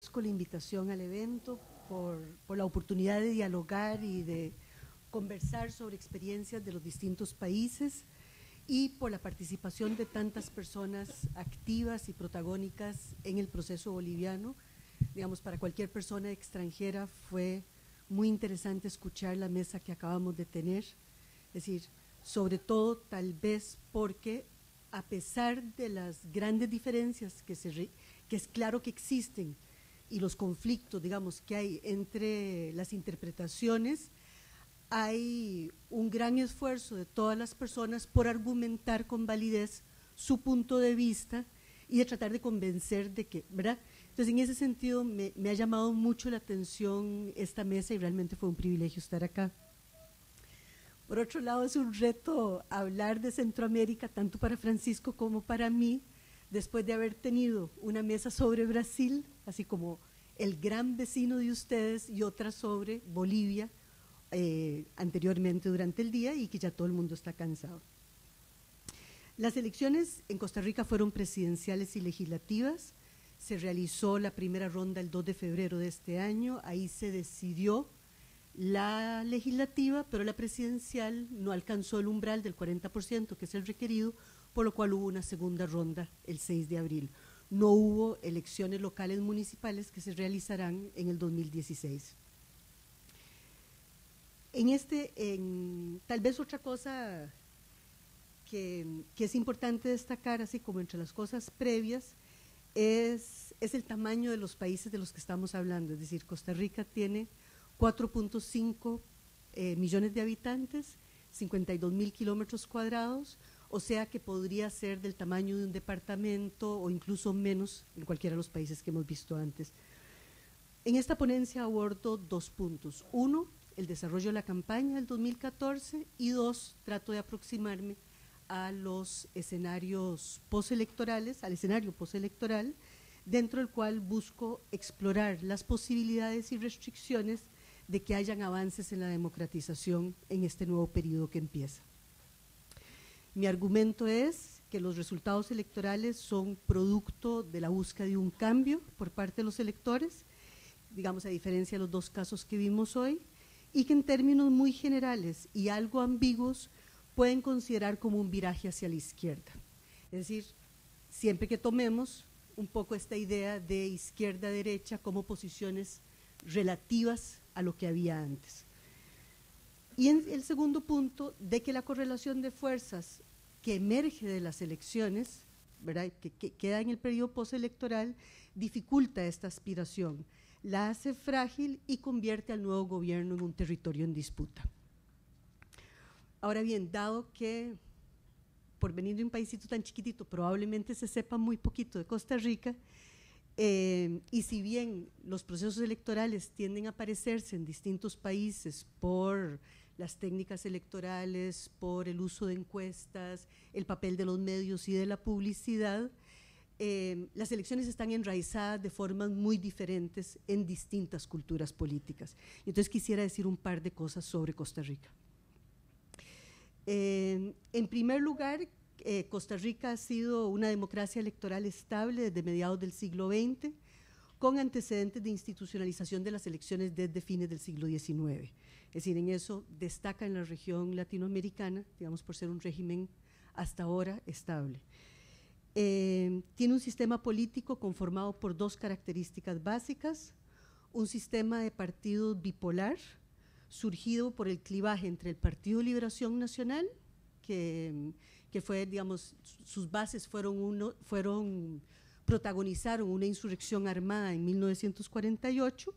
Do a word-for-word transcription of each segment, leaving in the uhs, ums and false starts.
agradezco la invitación al evento, por, por la oportunidad de dialogar y de conversar sobre experiencias de los distintos países y por la participación de tantas personas activas y protagónicas en el proceso boliviano. Digamos, para cualquier persona extranjera fue muy interesante escuchar la mesa que acabamos de tener, es decir, sobre todo tal vez porque a pesar de las grandes diferencias que, se re, que es claro que existen y los conflictos, digamos, que hay entre las interpretaciones, hay un gran esfuerzo de todas las personas por argumentar con validez su punto de vista y de tratar de convencer de que, ¿verdad? Entonces, en ese sentido, me, me ha llamado mucho la atención esta mesa y realmente fue un privilegio estar acá. Por otro lado, es un reto hablar de Centroamérica, tanto para Francisco como para mí, después de haber tenido una mesa sobre Brasil, así como el gran vecino de ustedes, y otra sobre Bolivia, eh, anteriormente durante el día, y que ya todo el mundo está cansado. Las elecciones en Costa Rica fueron presidenciales y legislativas. Se realizó la primera ronda el dos de febrero de este año, ahí se decidió la legislativa, pero la presidencial no alcanzó el umbral del cuarenta por ciento, que es el requerido, por lo cual hubo una segunda ronda el seis de abril. No hubo elecciones locales municipales que se realizarán en el dos mil dieciséis. En este, en, tal vez otra cosa que, que es importante destacar, así como entre las cosas previas, es, es el tamaño de los países de los que estamos hablando. Es decir, Costa Rica tiene cuatro punto cinco eh, millones de habitantes, cincuenta y dos mil kilómetros cuadrados, o sea que podría ser del tamaño de un departamento o incluso menos en cualquiera de los países que hemos visto antes. En esta ponencia abordo dos puntos. Uno, el desarrollo de la campaña del dos mil catorce, y dos, trato de aproximarme a los escenarios postelectorales, al escenario postelectoral, dentro del cual busco explorar las posibilidades y restricciones de que hayan avances en la democratización en este nuevo periodo que empieza. Mi argumento es que los resultados electorales son producto de la búsqueda de un cambio por parte de los electores, digamos a diferencia de los dos casos que vimos hoy, y que en términos muy generales y algo ambiguos pueden considerar como un viraje hacia la izquierda. Es decir, siempre que tomemos un poco esta idea de izquierda-derecha como posiciones relativas a lo que había antes. Y en el segundo punto, de que la correlación de fuerzas que emerge de las elecciones, ¿verdad?, que, que queda en el periodo postelectoral, dificulta esta aspiración, la hace frágil y convierte al nuevo gobierno en un territorio en disputa. Ahora bien, dado que por venir de un paísito tan chiquitito probablemente se sepa muy poquito de Costa Rica, eh, y si bien los procesos electorales tienden a parecerse en distintos países por las técnicas electorales, por el uso de encuestas, el papel de los medios y de la publicidad, eh, las elecciones están enraizadas de formas muy diferentes en distintas culturas políticas. Entonces quisiera decir un par de cosas sobre Costa Rica. Eh, en primer lugar, eh, Costa Rica ha sido una democracia electoral estable desde mediados del siglo veinte, con antecedentes de institucionalización de las elecciones desde fines del siglo diecinueve. Es decir, en eso destaca en la región latinoamericana, digamos, por ser un régimen hasta ahora estable. Eh, tiene un sistema político conformado por dos características básicas: un sistema de partidos bipolar, surgido por el clivaje entre el Partido Liberación Nacional, que, que fue, digamos, sus bases fueron, uno, fueron, protagonizaron una insurrección armada en mil novecientos cuarenta y ocho,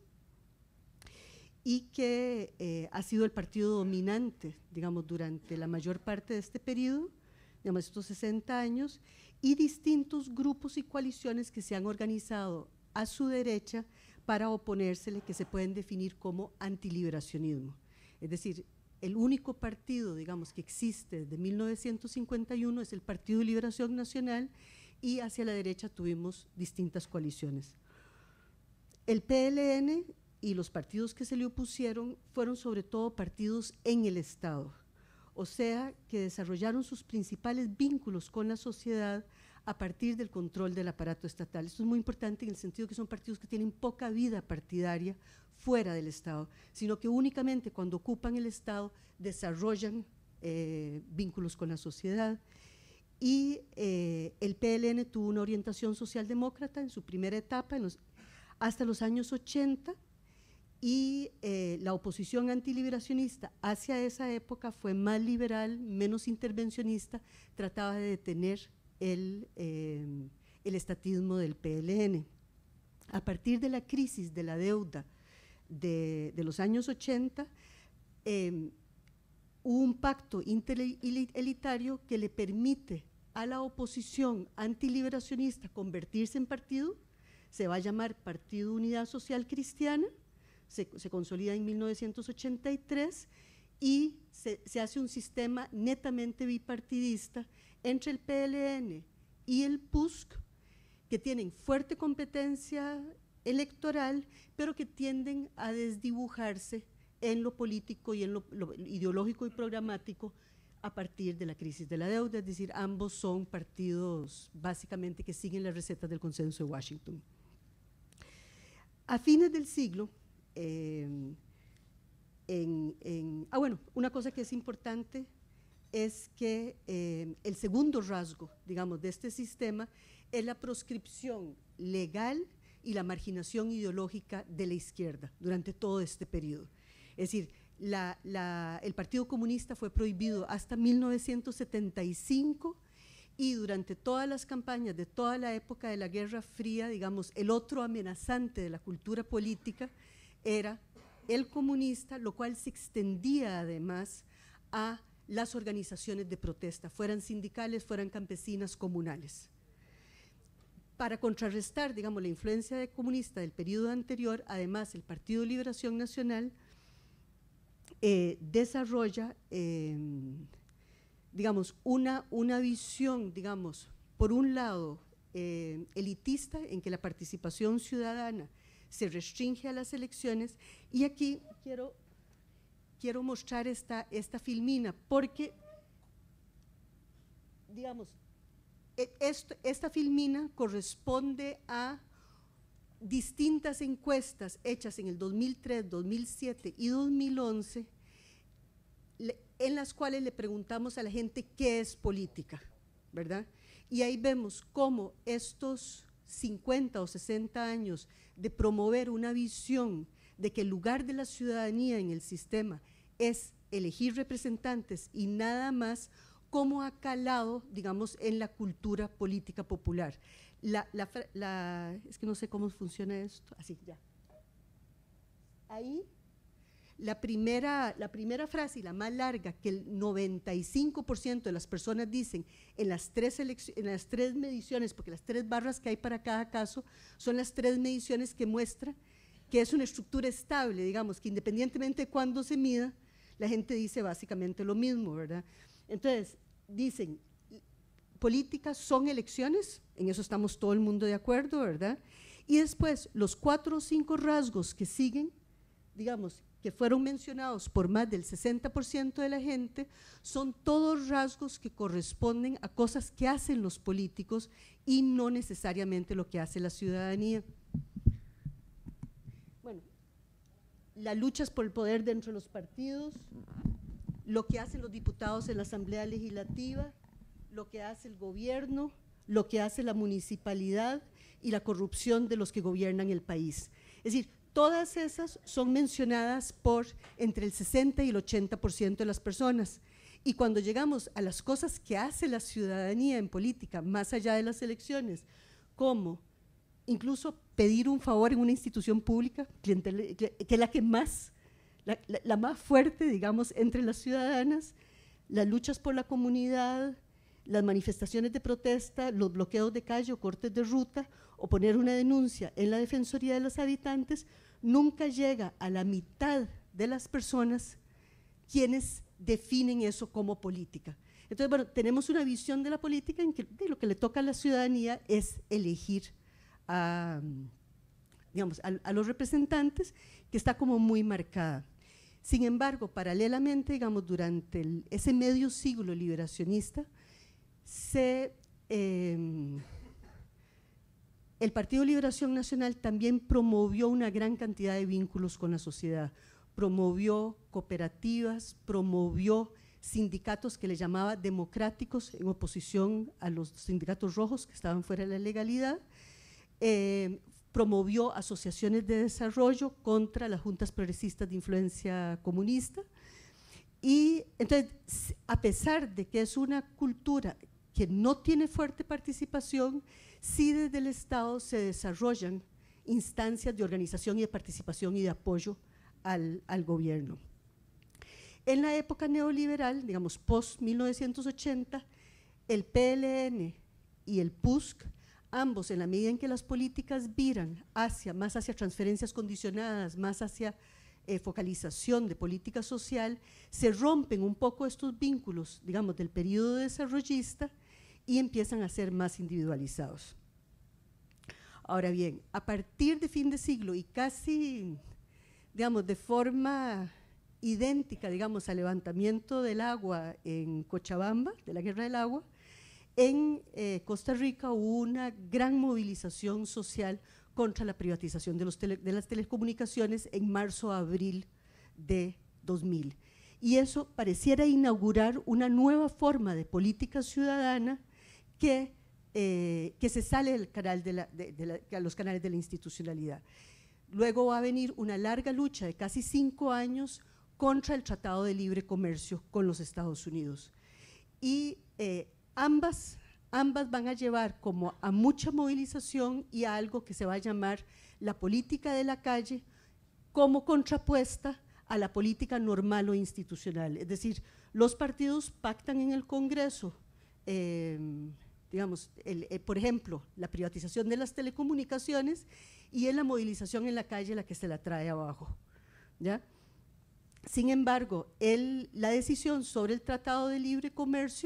y que eh, ha sido el partido dominante, digamos, durante la mayor parte de este periodo, digamos, estos sesenta años, y distintos grupos y coaliciones que se han organizado a su derecha para oponérsele, que se pueden definir como antiliberacionismo. Es decir, el único partido, digamos, que existe desde mil novecientos cincuenta y uno es el Partido de Liberación Nacional, y hacia la derecha tuvimos distintas coaliciones. El P L N y los partidos que se le opusieron fueron sobre todo partidos en el Estado, o sea, que desarrollaron sus principales vínculos con la sociedad a partir del control del aparato estatal. Esto es muy importante en el sentido que son partidos que tienen poca vida partidaria fuera del Estado, sino que únicamente cuando ocupan el Estado desarrollan eh, vínculos con la sociedad. Y eh, el P L N tuvo una orientación socialdemócrata en su primera etapa, en los, hasta los años ochenta, y eh, la oposición antiliberacionista hacia esa época fue más liberal, menos intervencionista, trataba de detener el, eh, el estatismo del P L N. A partir de la crisis de la deuda de, de los años ochenta, eh, hubo un pacto interelitario que le permite a la oposición antiliberacionista convertirse en partido. Se va a llamar Partido Unidad Social Cristiana, se, se consolida en mil novecientos ochenta y tres y se, se hace un sistema netamente bipartidista entre el P L N y el P U S C, que tienen fuerte competencia electoral, pero que tienden a desdibujarse en lo político y en lo, lo ideológico y programático a partir de la crisis de la deuda, es decir, ambos son partidos básicamente que siguen las recetas del consenso de Washington. A fines del siglo, eh, en, en, ah bueno, una cosa que es importante es que eh, el segundo rasgo, digamos, de este sistema es la proscripción legal y la marginación ideológica de la izquierda durante todo este periodo. Es decir, la, la, el Partido Comunista fue prohibido hasta mil novecientos setenta y cinco y durante todas las campañas de toda la época de la Guerra Fría, digamos, el otro amenazante de la cultura política era el comunista, lo cual se extendía además a las organizaciones de protesta, fueran sindicales, fueran campesinas, comunales. Para contrarrestar, digamos, la influencia de comunista del periodo anterior, además el Partido de Liberación Nacional eh, desarrolla, eh, digamos, una, una visión, digamos, por un lado eh, elitista, en que la participación ciudadana se restringe a las elecciones, y aquí quiero, quiero mostrar esta, esta filmina, porque, digamos, esto, esta filmina corresponde a distintas encuestas hechas en el dos mil tres, dos mil siete y dos mil once, en las cuales le preguntamos a la gente qué es política, ¿verdad? Y ahí vemos cómo estos cincuenta o sesenta años de promover una visión de que el lugar de la ciudadanía en el sistema es elegir representantes y nada más, cómo ha calado, digamos, en la cultura política popular. La, la, la, es que no sé cómo funciona esto, así, ya. Ahí, la primera, la primera frase y la más larga, que el noventa y cinco por ciento de las personas dicen en las, tres en las tres mediciones, porque las tres barras que hay para cada caso son las tres mediciones que muestra que es una estructura estable, digamos, que independientemente de cuándo se mida, la gente dice básicamente lo mismo, ¿verdad? Entonces, dicen, políticas son elecciones, en eso estamos todo el mundo de acuerdo, ¿verdad? Y después, los cuatro o cinco rasgos que siguen, digamos, que fueron mencionados por más del sesenta por ciento de la gente, son todos rasgos que corresponden a cosas que hacen los políticos y no necesariamente lo que hace la ciudadanía. Bueno, las luchas por el poder dentro de los partidos, lo que hacen los diputados en la Asamblea Legislativa, lo que hace el gobierno, lo que hace la municipalidad y la corrupción de los que gobiernan el país. Es decir, todas esas son mencionadas por entre el sesenta y el ochenta por ciento de las personas. Y cuando llegamos a las cosas que hace la ciudadanía en política, más allá de las elecciones, como incluso pedir un favor en una institución pública, que es la que más, la, la, la más fuerte, digamos, entre las ciudadanas, las luchas por la comunidad, las manifestaciones de protesta, los bloqueos de calle o cortes de ruta, o poner una denuncia en la Defensoría de los Habitantes, nunca llega a la mitad de las personas quienes definen eso como política. Entonces, bueno, tenemos una visión de la política en que de lo que le toca a la ciudadanía es elegir a, digamos, a, a los representantes, que está como muy marcada. Sin embargo, paralelamente, digamos, durante el, ese medio siglo liberacionista, se eh, el Partido Liberación Nacional también promovió una gran cantidad de vínculos con la sociedad, promovió cooperativas, promovió sindicatos que le llamaba democráticos en oposición a los sindicatos rojos que estaban fuera de la legalidad, eh, promovió asociaciones de desarrollo contra las juntas progresistas de influencia comunista. Y entonces, a pesar de que es una cultura que no tiene fuerte participación, sí desde el Estado se desarrollan instancias de organización y de participación y de apoyo al, al gobierno. En la época neoliberal, digamos, post mil novecientos ochenta, el P L N y el P U S C, ambos, en la medida en que las políticas viran hacia, más hacia transferencias condicionadas, más hacia eh, focalización de política social, se rompen un poco estos vínculos, digamos, del periodo desarrollista y empiezan a ser más individualizados. Ahora bien, a partir de fin de siglo y casi, digamos, de forma idéntica, digamos, al levantamiento del agua en Cochabamba, de la Guerra del Agua, en eh, Costa Rica hubo una gran movilización social contra la privatización de, los tele, de las telecomunicaciones en marzo-abril de dos mil. Y eso pareciera inaugurar una nueva forma de política ciudadana que, eh, que se sale del canal de, la, de, de, la, de los canales de la institucionalidad. Luego va a venir una larga lucha de casi cinco años contra el Tratado de Libre Comercio con los Estados Unidos. Y eh, ambas, ambas van a llevar como a mucha movilización y a algo que se va a llamar la política de la calle como contrapuesta a la política normal o institucional. Es decir, los partidos pactan en el Congreso, eh, digamos, el, eh, por ejemplo, la privatización de las telecomunicaciones, y es la movilización en la calle la que se la trae abajo, ¿ya? Sin embargo, el, la decisión sobre el Tratado de Libre Comercio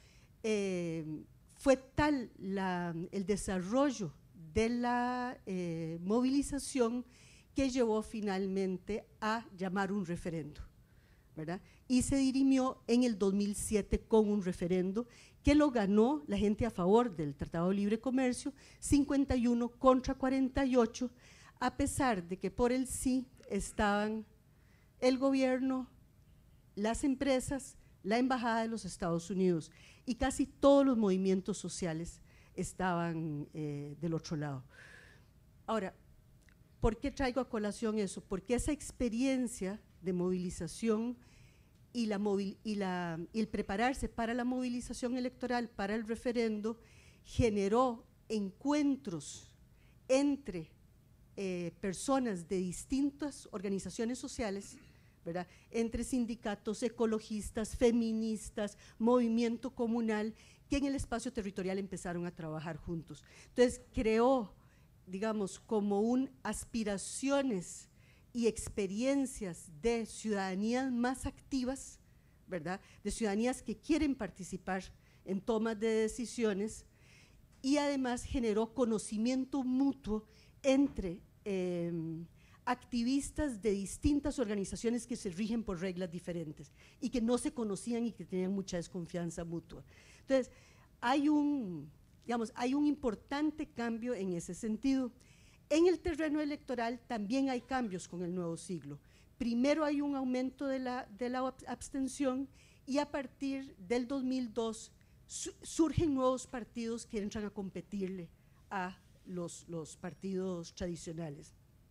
eh, fue tal la, el desarrollo de la eh, movilización que llevó finalmente a llamar un referendo, ¿verdad? Y se dirimió en el dos mil siete con un referendo que lo ganó la gente a favor del Tratado de Libre Comercio, cincuenta y uno contra cuarenta y ocho, a pesar de que por el sí estaban el gobierno, las empresas, la embajada de los Estados Unidos y casi todos los movimientos sociales estaban eh, del otro lado. Ahora, ¿por qué traigo a colación eso? Porque esa experiencia de movilización y, la movil y, la, y el prepararse para la movilización electoral, para el referendo, generó encuentros entre eh, personas de distintas organizaciones sociales, ¿verdad?, entre sindicatos, ecologistas, feministas, movimiento comunal, que en el espacio territorial empezaron a trabajar juntos. Entonces, creó, digamos, como un aspiraciones y experiencias de ciudadanías más activas, ¿verdad?, de ciudadanías que quieren participar en tomas de decisiones, y además generó conocimiento mutuo entre eh, activistas de distintas organizaciones que se rigen por reglas diferentes y que no se conocían y que tenían mucha desconfianza mutua. Entonces, hay un, digamos, hay un importante cambio en ese sentido. En el terreno electoral también hay cambios con el nuevo siglo. Primero hay un aumento de la, de la abstención, y a partir del dos mil dos su, surgen nuevos partidos que entran a competirle a los, los partidos tradicionales.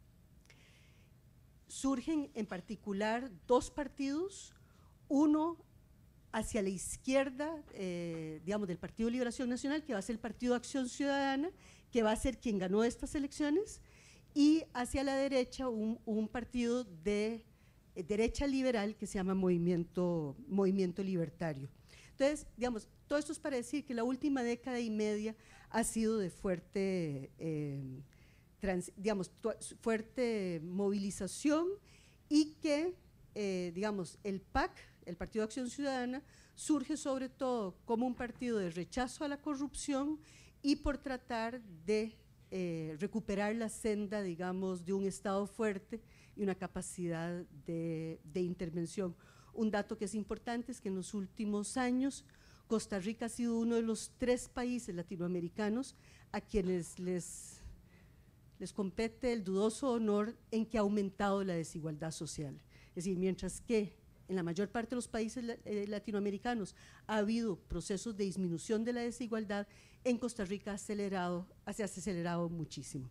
Surgen en particular dos partidos, uno hacia la izquierda, eh, digamos, del Partido de Liberación Nacional, que va a ser el Partido de Acción Ciudadana, que va a ser quien ganó estas elecciones, y hacia la derecha un, un partido de eh, derecha liberal que se llama Movimiento, Movimiento Libertario. Entonces, digamos, todo esto es para decir que la última década y media ha sido de fuerte, eh, trans, digamos, fuerte movilización, y que, eh, digamos, el P A C, el Partido de Acción Ciudadana, surge sobre todo como un partido de rechazo a la corrupción y por tratar de eh, recuperar la senda, digamos, de un Estado fuerte y una capacidad de, de intervención. Un dato que es importante es que en los últimos años Costa Rica ha sido uno de los tres países latinoamericanos a quienes les, les compete el dudoso honor en que ha aumentado la desigualdad social. Es decir, mientras que en la mayor parte de los países eh, latinoamericanos ha habido procesos de disminución de la desigualdad, en Costa Rica ha acelerado, se ha acelerado muchísimo.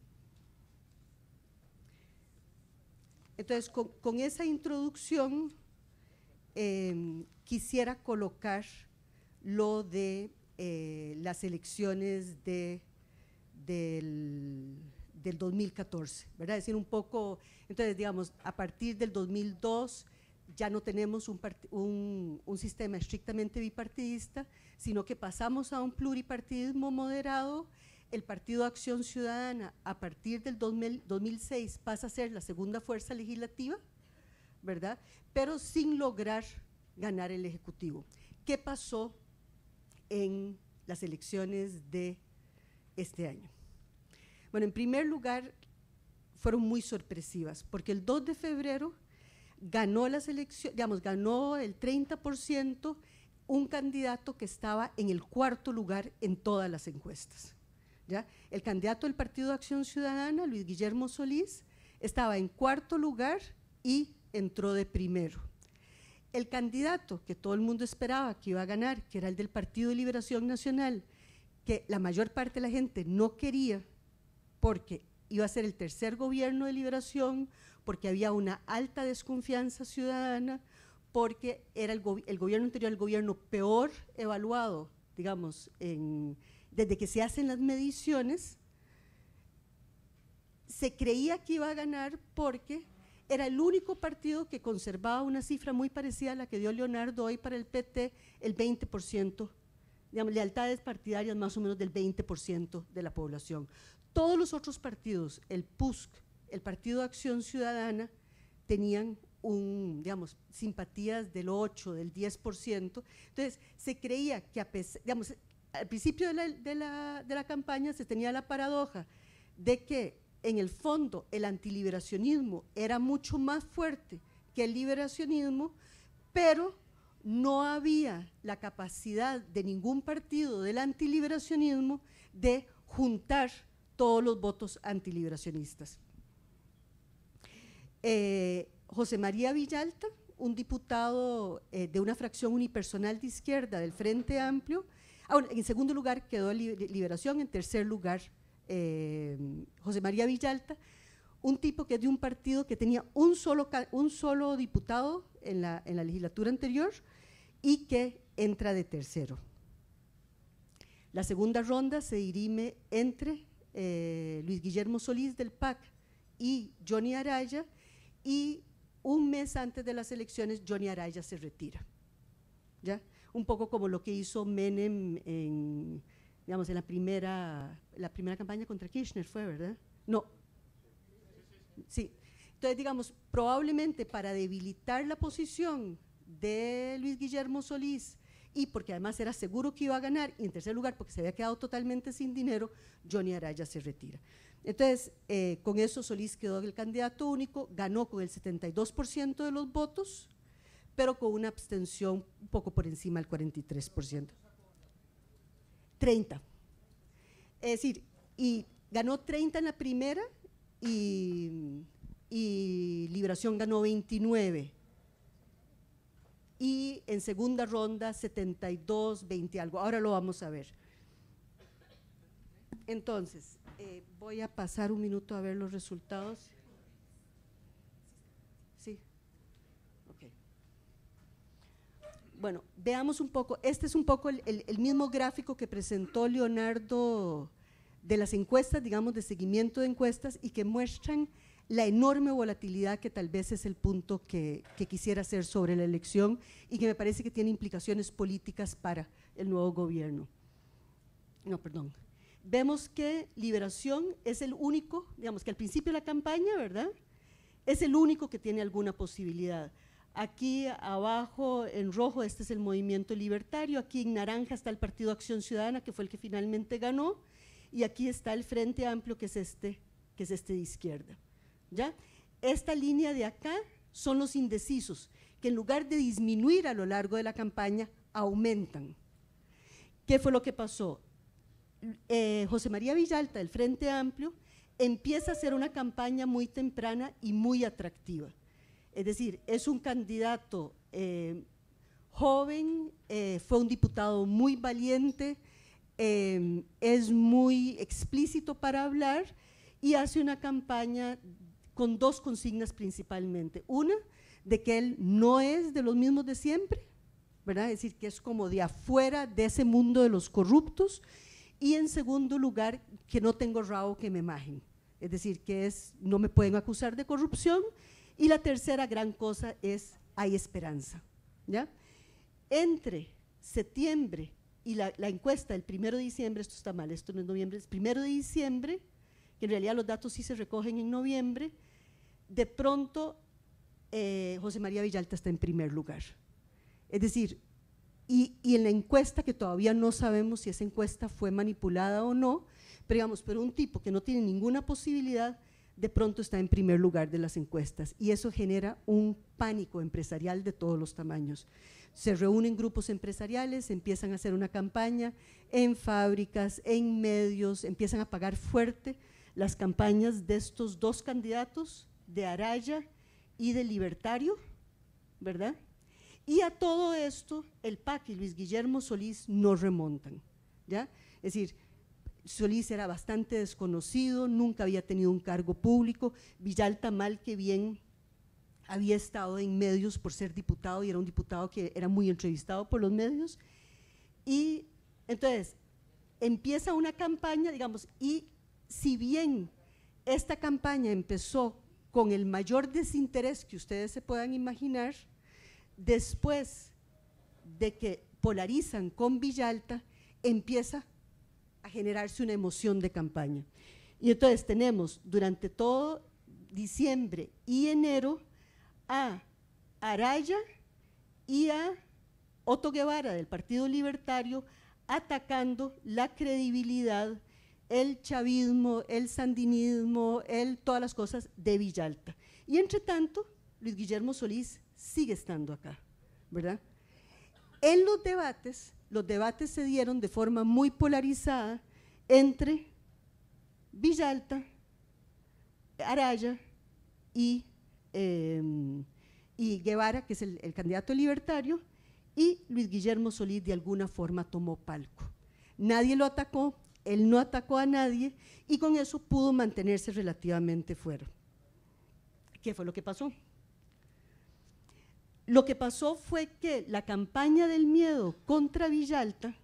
Entonces, con, con esa introducción, eh, quisiera colocar lo de eh, las elecciones de, del, del dos mil catorce, ¿verdad? Es decir, un poco, entonces, digamos, a partir del dos mil dos ya no tenemos un, un, un sistema estrictamente bipartidista, sino que pasamos a un pluripartidismo moderado. El Partido Acción Ciudadana, a partir del dos mil seis, pasa a ser la segunda fuerza legislativa, ¿verdad? Pero sin lograr ganar el Ejecutivo. ¿Qué pasó en las elecciones de este año? Bueno, en primer lugar, fueron muy sorpresivas, porque el dos de febrero ganó las elecciones, digamos, ganó el treinta por ciento un candidato que estaba en el cuarto lugar en todas las encuestas. ¿Ya? El candidato del Partido de Acción Ciudadana, Luis Guillermo Solís, estaba en cuarto lugar y entró de primero. El candidato que todo el mundo esperaba que iba a ganar, que era el del Partido de Liberación Nacional, que la mayor parte de la gente no quería porque iba a ser el tercer gobierno de liberación, porque había una alta desconfianza ciudadana, porque era el, go el gobierno anterior, el gobierno peor evaluado, digamos, en, desde que se hacen las mediciones. Se creía que iba a ganar porque era el único partido que conservaba una cifra muy parecida a la que dio Leonardo hoy para el P T, el veinte por ciento, digamos, lealtades partidarias más o menos del veinte por ciento de la población. Todos los otros partidos, el P U S C, el Partido de Acción Ciudadana, tenían un, digamos, simpatías del ocho, del diez por ciento. Entonces, se creía que, a pesar, digamos, al principio de la, de, la, de la campaña se tenía la paradoja de que, en el fondo, el antiliberacionismo era mucho más fuerte que el liberacionismo, pero no había la capacidad de ningún partido del antiliberacionismo de juntar todos los votos antiliberacionistas. Eh, José María Villalta, un diputado eh, de una fracción unipersonal de izquierda del Frente Amplio, ah, bueno, en segundo lugar quedó Liberación, en tercer lugar eh, José María Villalta, un tipo que es de un partido que tenía un solo, un solo diputado en la, en la legislatura anterior y que entra de tercero. La segunda ronda se dirime entre eh, Luis Guillermo Solís del P A C y Johnny Araya, y un mes antes de las elecciones Johnny Araya se retira, ¿ya? Un poco como lo que hizo Menem en, digamos, en la primera, la primera campaña contra Kirchner, fue, ¿verdad? No. Sí. Entonces, digamos, probablemente para debilitar la posición de Luis Guillermo Solís, y porque además era seguro que iba a ganar, y en tercer lugar porque se había quedado totalmente sin dinero, Johnny Araya se retira. Entonces, eh, con eso Solís quedó el candidato único, ganó con el setenta y dos por ciento de los votos, pero con una abstención un poco por encima del cuarenta y tres por ciento. treinta. Es decir, y ganó treinta en la primera y, y Liberación ganó veintinueve. Y en segunda ronda setenta y dos, veinte algo. Ahora lo vamos a ver. Entonces, eh, voy a pasar un minuto a ver los resultados. Sí. Ok. Bueno, veamos un poco, este es un poco el, el, el mismo gráfico que presentó Leonardo de las encuestas, digamos, de seguimiento de encuestas, y que muestran la enorme volatilidad, que tal vez es el punto que, que quisiera hacer sobre la elección y que me parece que tiene implicaciones políticas para el nuevo gobierno. No, perdón. Vemos que Liberación es el único, digamos que al principio de la campaña, ¿verdad?, es el único que tiene alguna posibilidad. Aquí abajo en rojo este es el Movimiento Libertario, aquí en naranja está el Partido Acción Ciudadana, que fue el que finalmente ganó, y aquí está el Frente Amplio, que es este, que es este de izquierda. ¿Ya? Esta línea de acá son los indecisos, que en lugar de disminuir a lo largo de la campaña, aumentan. ¿Qué fue lo que pasó? Eh, José María Villalta, del Frente Amplio, empieza a hacer una campaña muy temprana y muy atractiva. Es decir, es un candidato eh, joven, eh, fue un diputado muy valiente, eh, es muy explícito para hablar y hace una campaña con dos consignas principalmente. Una, de que él no es de los mismos de siempre, ¿verdad? Es decir, que es como de afuera de ese mundo de los corruptos, y en segundo lugar, que no tengo rabo que me majen, es decir, que es, no me pueden acusar de corrupción, y la tercera gran cosa es, hay esperanza, ¿ya? Entre septiembre y la, la encuesta del primero de diciembre, esto está mal, esto no es noviembre, es primero de diciembre, que en realidad los datos sí se recogen en noviembre, de pronto eh, José María Villalta está en primer lugar. Es decir, y, y en la encuesta, que todavía no sabemos si esa encuesta fue manipulada o no, pero digamos, pero un tipo que no tiene ninguna posibilidad, de pronto está en primer lugar de las encuestas, y eso genera un pánico empresarial de todos los tamaños. Se reúnen grupos empresariales, empiezan a hacer una campaña en fábricas, en medios, empiezan a pagar fuerte las campañas de estos dos candidatos, de Araya y de Libertario, ¿verdad? Y a todo esto, el P A C y Luis Guillermo Solís no remontan, ¿ya? Es decir, Solís era bastante desconocido, nunca había tenido un cargo público, Villalta mal que bien había estado en medios por ser diputado y era un diputado que era muy entrevistado por los medios, y entonces empieza una campaña, digamos, y si bien esta campaña empezó con el mayor desinterés que ustedes se puedan imaginar, después de que polarizan con Villalta, empieza a generarse una emoción de campaña. Y entonces tenemos durante todo diciembre y enero a Araya y a Otto Guevara del Partido Libertario atacando la credibilidad, el chavismo, el sandinismo, el, todas las cosas de Villalta. Y entre tanto, Luis Guillermo Solís sigue estando acá, ¿verdad? En los debates, los debates se dieron de forma muy polarizada entre Villalta, Araya y, eh, y Guevara, que es el, el candidato libertario, y Luis Guillermo Solís de alguna forma tomó palco. Nadie lo atacó, él no atacó a nadie y con eso pudo mantenerse relativamente fuera. ¿Qué fue lo que pasó? Lo que pasó fue que la campaña del miedo contra Villalta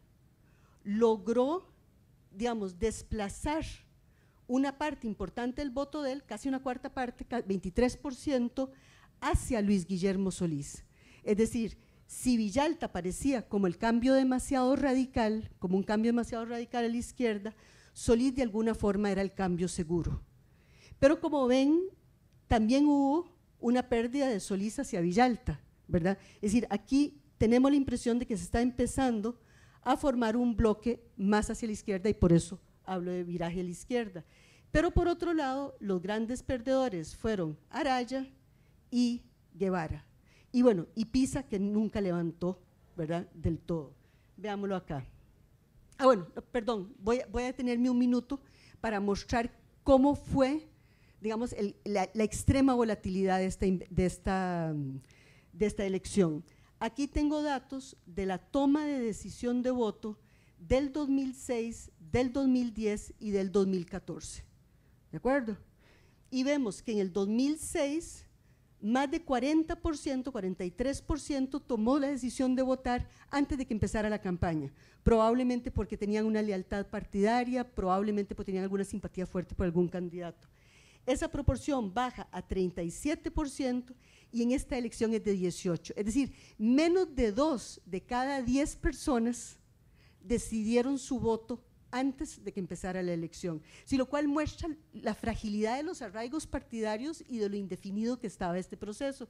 logró, digamos, desplazar una parte importante del voto de él, casi una cuarta parte, veintitrés por ciento, hacia Luis Guillermo Solís. Es decir, si Villalta parecía como el cambio demasiado radical, como un cambio demasiado radical a la izquierda, Solís de alguna forma era el cambio seguro. Pero como ven, también hubo una pérdida de Solís hacia Villalta, ¿verdad? Es decir, aquí tenemos la impresión de que se está empezando a formar un bloque más hacia la izquierda y por eso hablo de viraje a la izquierda. Pero por otro lado, los grandes perdedores fueron Araya y Guevara. Y bueno, y Pisa, que nunca levantó, ¿verdad?, del todo. Veámoslo acá. Ah, bueno, perdón, voy, voy a detenerme un minuto para mostrar cómo fue, digamos, el, la, la extrema volatilidad de esta, de, esta, de esta elección. Aquí tengo datos de la toma de decisión de voto del dos mil seis, del dos mil diez y del dos mil catorce, ¿de acuerdo? Y vemos que en el dos mil seis más de cuarenta por ciento, cuarenta y tres por ciento tomó la decisión de votar antes de que empezara la campaña, probablemente porque tenían una lealtad partidaria, probablemente porque tenían alguna simpatía fuerte por algún candidato. Esa proporción baja a treinta y siete por ciento y en esta elección es de dieciocho, es decir, menos de dos de cada diez personas decidieron su voto antes de que empezara la elección, si lo cual muestra la fragilidad de los arraigos partidarios y de lo indefinido que estaba este proceso.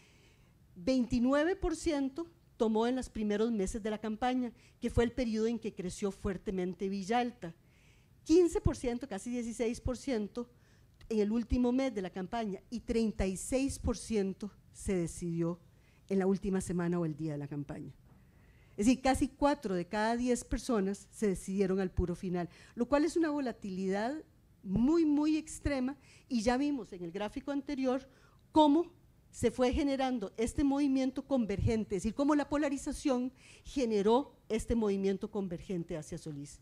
veintinueve por ciento tomó en los primeros meses de la campaña, que fue el periodo en que creció fuertemente Villalta, quince por ciento, casi dieciséis por ciento en el último mes de la campaña y treinta y seis por ciento se decidió en la última semana o el día de la campaña. Es decir, casi cuatro de cada diez personas se decidieron al puro final, lo cual es una volatilidad muy, muy extrema, y ya vimos en el gráfico anterior cómo se fue generando este movimiento convergente, es decir, cómo la polarización generó este movimiento convergente hacia Solís.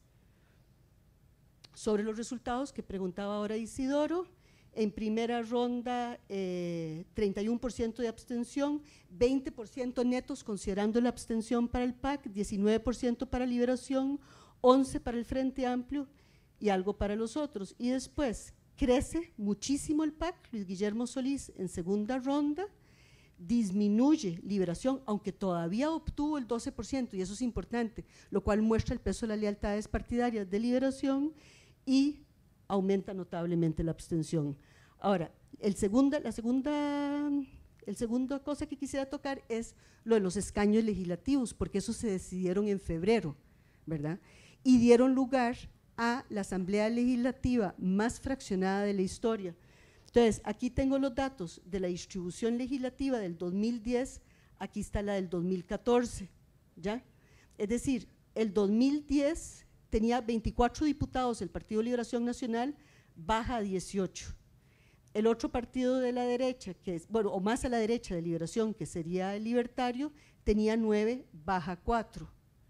Sobre los resultados que preguntaba ahora Isidoro, en primera ronda eh, treinta y uno por ciento de abstención, veinte por ciento netos considerando la abstención para el P A C, diecinueve por ciento para Liberación, once por ciento para el Frente Amplio y algo para los otros. Y después crece muchísimo el P A C, Luis Guillermo Solís en segunda ronda, disminuye Liberación, aunque todavía obtuvo el doce por ciento, y eso es importante, lo cual muestra el peso de las lealtades partidarias de Liberación, y aumenta notablemente la abstención. Ahora, el segunda, la segunda, el segunda cosa que quisiera tocar es lo de los escaños legislativos, porque esos se decidieron en febrero, ¿verdad? Y dieron lugar a la Asamblea Legislativa más fraccionada de la historia. Entonces, aquí tengo los datos de la distribución legislativa del dos mil diez, aquí está la del dos mil catorce, ¿ya? Es decir, el dos mil diez tenía veinticuatro diputados, el Partido Liberación Nacional baja a dieciocho. El otro partido de la derecha, que es, bueno, o más a la derecha de Liberación, que sería el Libertario, tenía nueve, baja a cuatro.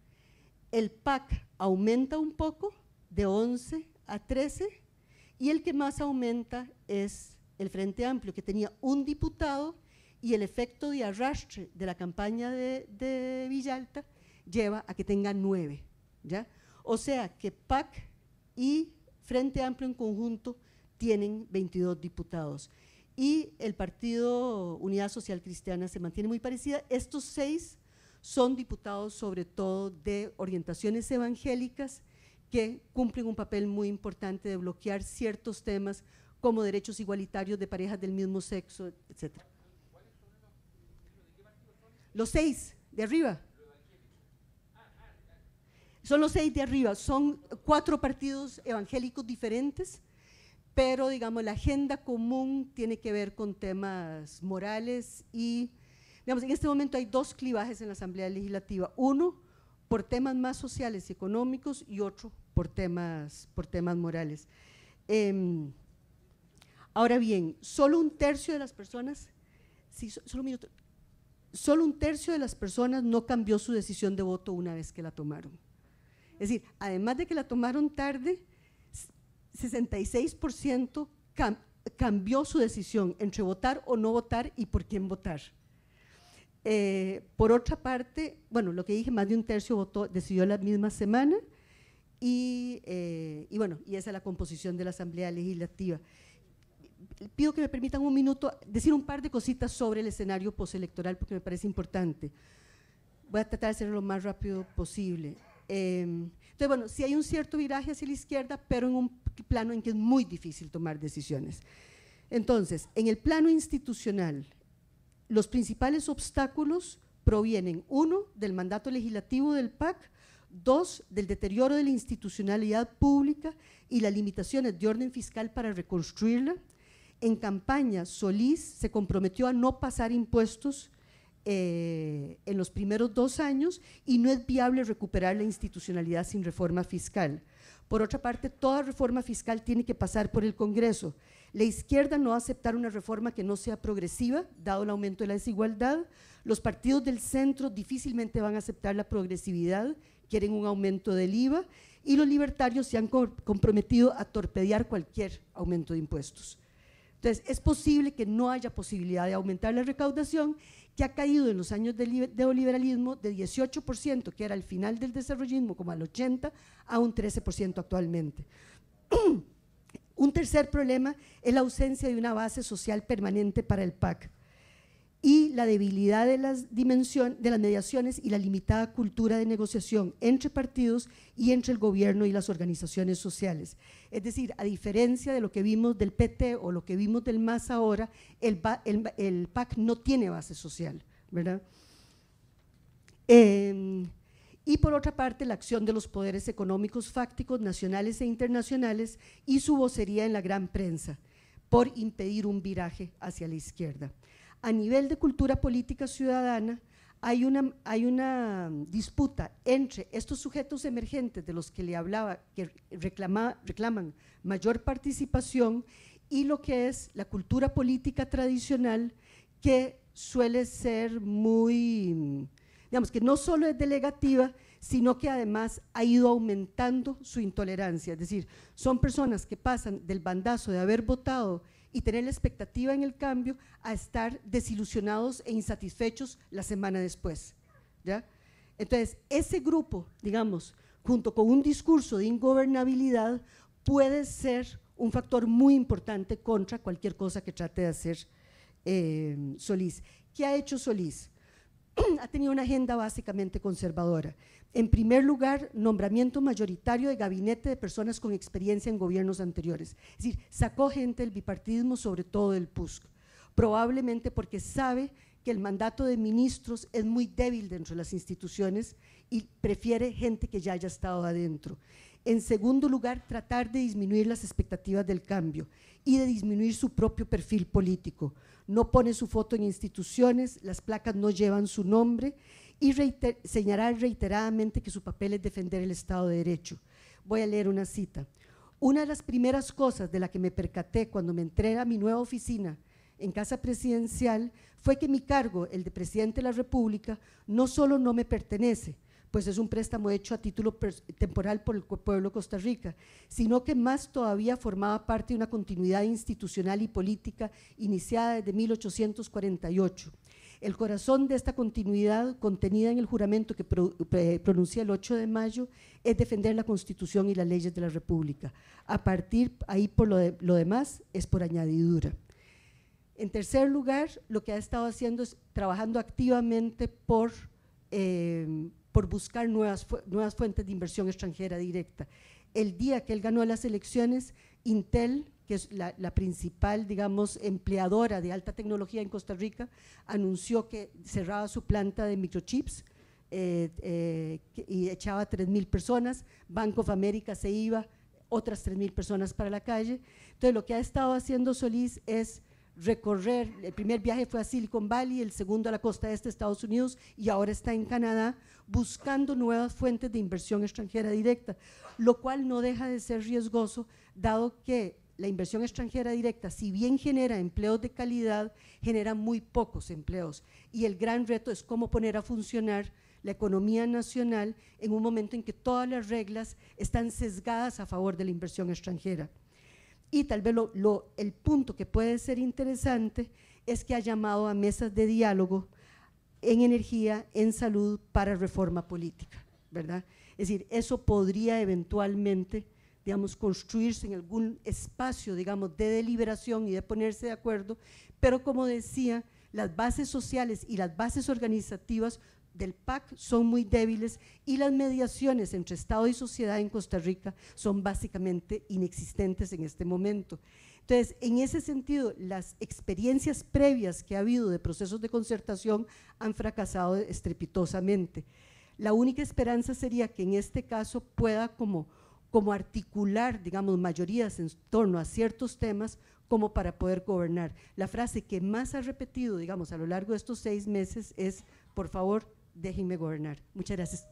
El P A C aumenta un poco, de once a trece, y el que más aumenta es el Frente Amplio, que tenía un diputado, y el efecto de arrastre de la campaña de, de Villalta lleva a que tenga nueve, ¿ya? O sea que P A C y Frente Amplio en conjunto tienen veintidós diputados, y el Partido Unidad Social Cristiana se mantiene muy parecida. Estos seis son diputados sobre todo de orientaciones evangélicas que cumplen un papel muy importante de bloquear ciertos temas como derechos igualitarios de parejas del mismo sexo, etcétera. Los seis de arriba. Son los seis de arriba, son cuatro partidos evangélicos diferentes, pero digamos la agenda común tiene que ver con temas morales, y digamos en este momento hay dos clivajes en la Asamblea Legislativa, uno por temas más sociales y económicos y otro por temas, por temas morales. Eh, ahora bien, solo un tercio de las personas, sí, solo un minuto, solo un tercio de las personas no cambió su decisión de voto una vez que la tomaron. Es decir, además de que la tomaron tarde, sesenta y seis por ciento cam cambió su decisión entre votar o no votar y por quién votar. Eh, por otra parte, bueno, lo que dije, más de un tercio votó, decidió la misma semana, y, eh, y bueno, y esa es la composición de la Asamblea Legislativa. Pido que me permitan un minuto decir un par de cositas sobre el escenario postelectoral, porque me parece importante. Voy a tratar de hacerlo lo más rápido posible. Eh, entonces, bueno, sí hay un cierto viraje hacia la izquierda, pero en un plano en que es muy difícil tomar decisiones. Entonces, en el plano institucional, los principales obstáculos provienen, uno, del mandato legislativo del P A C, dos, del deterioro de la institucionalidad pública y las limitaciones de orden fiscal para reconstruirla. En campaña, Solís se comprometió a no pasar impuestos Eh, en los primeros dos años, y no es viable recuperar la institucionalidad sin reforma fiscal. Por otra parte, toda reforma fiscal tiene que pasar por el Congreso. La izquierda no va a aceptar una reforma que no sea progresiva, dado el aumento de la desigualdad. Los partidos del centro difícilmente van a aceptar la progresividad, quieren un aumento del I V A, y los libertarios se han comprometido a torpedear cualquier aumento de impuestos. Entonces, es posible que no haya posibilidad de aumentar la recaudación, que ha caído en los años de neoliberalismo de dieciocho por ciento, que era el final del desarrollismo, como al ochenta por ciento, a un trece por ciento actualmente. Un tercer problema es la ausencia de una base social permanente para el P A C, y la debilidad de las, dimensión, de las mediaciones y la limitada cultura de negociación entre partidos y entre el gobierno y las organizaciones sociales. Es decir, a diferencia de lo que vimos del P T o lo que vimos del M A S ahora, el, el, el P A C no tiene base social, ¿verdad? Eh, y por otra parte, la acción de los poderes económicos fácticos nacionales e internacionales y su vocería en la gran prensa por impedir un viraje hacia la izquierda. A nivel de cultura política ciudadana, hay una, hay una disputa entre estos sujetos emergentes de los que le hablaba, que reclama, reclaman mayor participación, y lo que es la cultura política tradicional, que suele ser muy, digamos, que no solo es delegativa, sino que además ha ido aumentando su intolerancia. Es decir, son personas que pasan del bandazo de haber votado y tener la expectativa en el cambio a estar desilusionados e insatisfechos la semana después, ¿ya? Entonces, ese grupo, digamos, junto con un discurso de ingobernabilidad, puede ser un factor muy importante contra cualquier cosa que trate de hacer eh, Solís. ¿Qué ha hecho Solís? Ha tenido una agenda básicamente conservadora. En primer lugar, nombramiento mayoritario de gabinete de personas con experiencia en gobiernos anteriores. Es decir, sacó gente del bipartidismo, sobre todo del P U S C, probablemente porque sabe que el mandato de ministros es muy débil dentro de las instituciones y prefiere gente que ya haya estado adentro. En segundo lugar, tratar de disminuir las expectativas del cambio y de disminuir su propio perfil político. No pone su foto en instituciones, las placas no llevan su nombre, y reiter, señalar reiteradamente que su papel es defender el Estado de Derecho. Voy a leer una cita. Una de las primeras cosas de la que me percaté cuando me entré a mi nueva oficina en Casa Presidencial fue que mi cargo, el de Presidente de la República, no solo no me pertenece, pues es un préstamo hecho a título temporal por el pueblo de Costa Rica, sino que más todavía formaba parte de una continuidad institucional y política iniciada desde mil ochocientos cuarenta y ocho. El corazón de esta continuidad, contenida en el juramento que pro, eh, pronuncié el ocho de mayo, es defender la Constitución y las leyes de la República. A partir ahí, por lo, de, lo demás, es por añadidura. En tercer lugar, lo que ha estado haciendo es trabajando activamente por… Eh, por buscar nuevas, nuevas fuentes de inversión extranjera directa. El día que él ganó las elecciones, Intel, que es la, la principal, digamos, empleadora de alta tecnología en Costa Rica, anunció que cerraba su planta de microchips eh, eh, que, y echaba tres mil personas. Bank of America se iba, otras tres mil personas para la calle. Entonces, lo que ha estado haciendo Solís es recorrer, el primer viaje fue a Silicon Valley, el segundo a la costa este de Estados Unidos, y ahora está en Canadá buscando nuevas fuentes de inversión extranjera directa, lo cual no deja de ser riesgoso, dado que la inversión extranjera directa, si bien genera empleos de calidad, genera muy pocos empleos, y el gran reto es cómo poner a funcionar la economía nacional en un momento en que todas las reglas están sesgadas a favor de la inversión extranjera. Y tal vez lo, lo, el punto que puede ser interesante es que ha llamado a mesas de diálogo en energía, en salud, para reforma política, ¿verdad? Es decir, eso podría eventualmente, digamos, construirse en algún espacio, digamos, de deliberación y de ponerse de acuerdo, pero como decía, las bases sociales y las bases organizativas del P A C son muy débiles y las mediaciones entre Estado y sociedad en Costa Rica son básicamente inexistentes en este momento. Entonces, en ese sentido, las experiencias previas que ha habido de procesos de concertación han fracasado estrepitosamente. La única esperanza sería que en este caso pueda como, como articular, digamos, mayorías en torno a ciertos temas como para poder gobernar. La frase que más ha repetido, digamos, a lo largo de estos seis meses es, por favor, déjenme gobernar. Muchas gracias.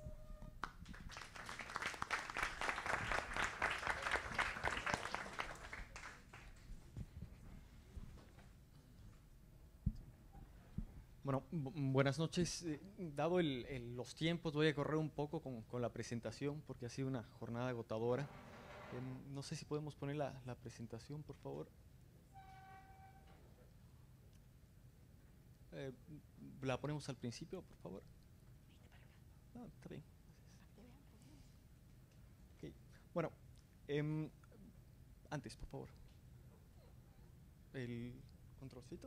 Bueno, bu buenas noches. Eh, dado el, el, los tiempos, voy a correr un poco con, con la presentación porque ha sido una jornada agotadora. Eh, no sé si podemos poner la, la presentación, por favor. Eh, la ponemos al principio, por favor. No, está bien. Okay. Bueno, eh, antes, por favor. El controlcito.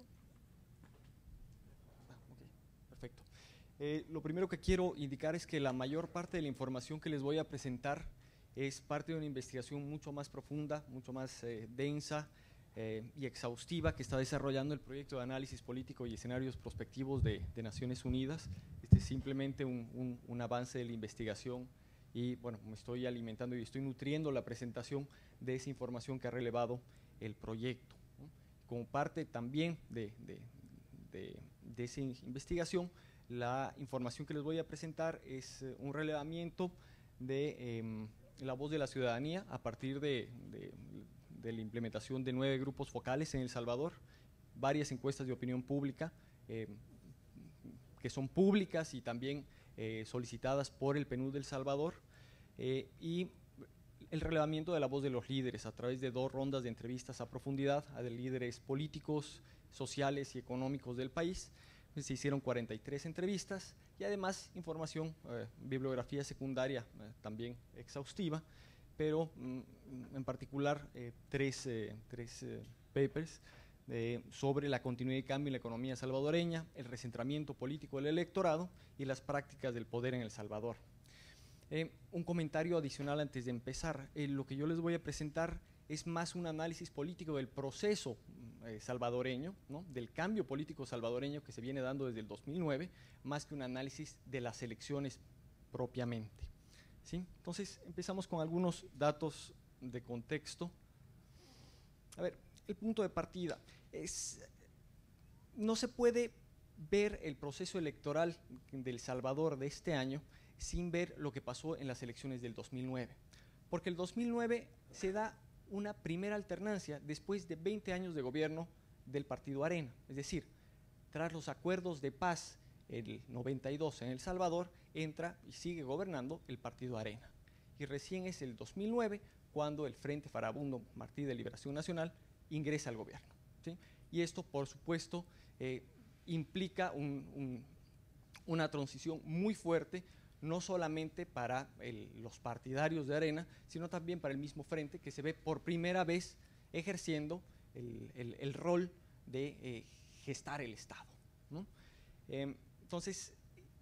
Ah, okay. Perfecto. Eh, lo primero que quiero indicar es que la mayor parte de la información que les voy a presentar es parte de una investigación mucho más profunda, mucho más eh, densa eh, y exhaustiva que está desarrollando el proyecto de análisis político y escenarios prospectivos de, de Naciones Unidas. Este es simplemente un, un, un avance de la investigación y bueno, me estoy alimentando y estoy nutriendo la presentación de esa información que ha relevado el proyecto, ¿no? Como parte también de, de, de, de esa investigación, La información que les voy a presentar es eh, un relevamiento de eh, la voz de la ciudadanía a partir de, de, de la implementación de nueve grupos focales en El Salvador, varias encuestas de opinión pública eh, que son públicas y también eh, solicitadas por el P N U D de El Salvador, eh, y el relevamiento de la voz de los líderes a través de dos rondas de entrevistas a profundidad a de líderes políticos, sociales y económicos del país. Se hicieron cuarenta y tres entrevistas y además información, eh, bibliografía secundaria eh, también exhaustiva, pero mm, en particular eh, tres, eh, tres eh, papers eh, sobre la continuidad y cambio en la economía salvadoreña, el recentramiento político del electorado y las prácticas del poder en El Salvador. Eh, un comentario adicional antes de empezar. Eh, lo que yo les voy a presentar es más un análisis político del proceso eh, salvadoreño, ¿no? Del cambio político salvadoreño que se viene dando desde el dos mil nueve, más que un análisis de las elecciones propiamente, ¿sí? Entonces, empezamos con algunos datos de contexto. A ver, el punto de partida es, no se puede ver el proceso electoral del Salvador de este año sin ver lo que pasó en las elecciones del dos mil nueve, porque el dos mil nueve se da una primera alternancia después de veinte años de gobierno del Partido Arena, es decir, tras los acuerdos de paz el noventa y dos en El Salvador, entra y sigue gobernando el Partido Arena, y recién es el dos mil nueve cuando el Frente Farabundo Martí de Liberación Nacional ingresa al gobierno, ¿sí? Y esto, por supuesto, eh, implica un, un, una transición muy fuerte, no solamente para el, los partidarios de Arena, sino también para el mismo frente, que se ve por primera vez ejerciendo el, el, el rol de eh, gestar el Estado, ¿no? Eh, entonces,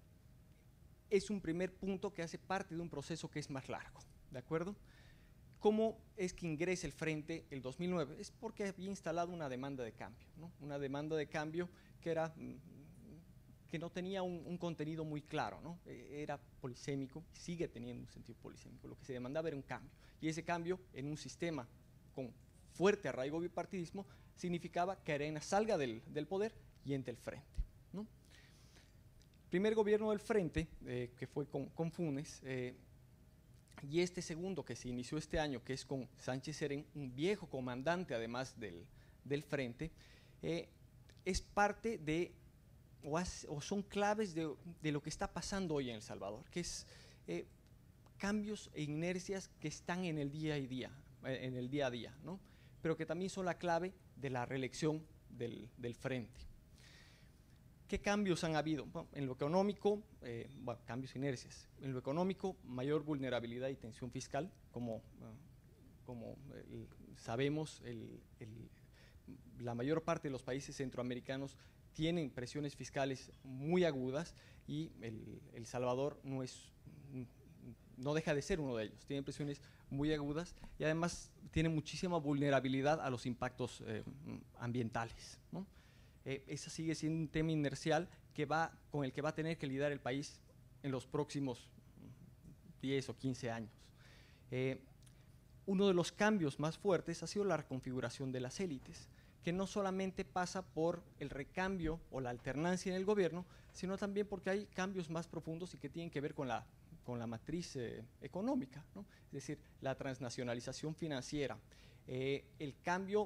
es un primer punto que hace parte de un proceso que es más largo, ¿de acuerdo? ¿Cómo es que ingresa el frente el dos mil nueve? Es porque había instalado una demanda de cambio, ¿no? Una demanda de cambio que era… que no tenía un, un contenido muy claro, ¿no? Era polisémico, sigue teniendo un sentido polisémico. Lo que se demandaba era un cambio, y ese cambio en un sistema con fuerte arraigo bipartidismo significaba que Arena salga del, del poder y entre el frente, ¿no? Primer gobierno del frente, eh, que fue con, con Funes, eh, y este segundo que se inició este año, que es con Sánchez Serén, un viejo comandante además del, del frente, eh, es parte de… O, has, o son claves de, de lo que está pasando hoy en El Salvador, que es eh, cambios e inercias que están en el día a día, en el día a día, ¿no? Pero que también son la clave de la reelección del, del frente. ¿Qué cambios han habido? Bueno, en lo económico, eh, bueno, cambios e inercias. En lo económico, mayor vulnerabilidad y tensión fiscal, como, uh, como el, sabemos, el, el, la mayor parte de los países centroamericanos tienen presiones fiscales muy agudas, y el, el Salvador no, es, no deja de ser uno de ellos. Tiene presiones muy agudas y además tiene muchísima vulnerabilidad a los impactos eh, ambientales, ¿no? Eh, ese sigue siendo un tema inercial que va, con el que va a tener que lidiar el país en los próximos diez o quince años. Eh, uno de los cambios más fuertes ha sido la reconfiguración de las élites, que no solamente pasa por el recambio o la alternancia en el gobierno, sino también porque hay cambios más profundos y que tienen que ver con la, con la matriz eh, económica, ¿no? Es decir, la transnacionalización financiera, eh, el cambio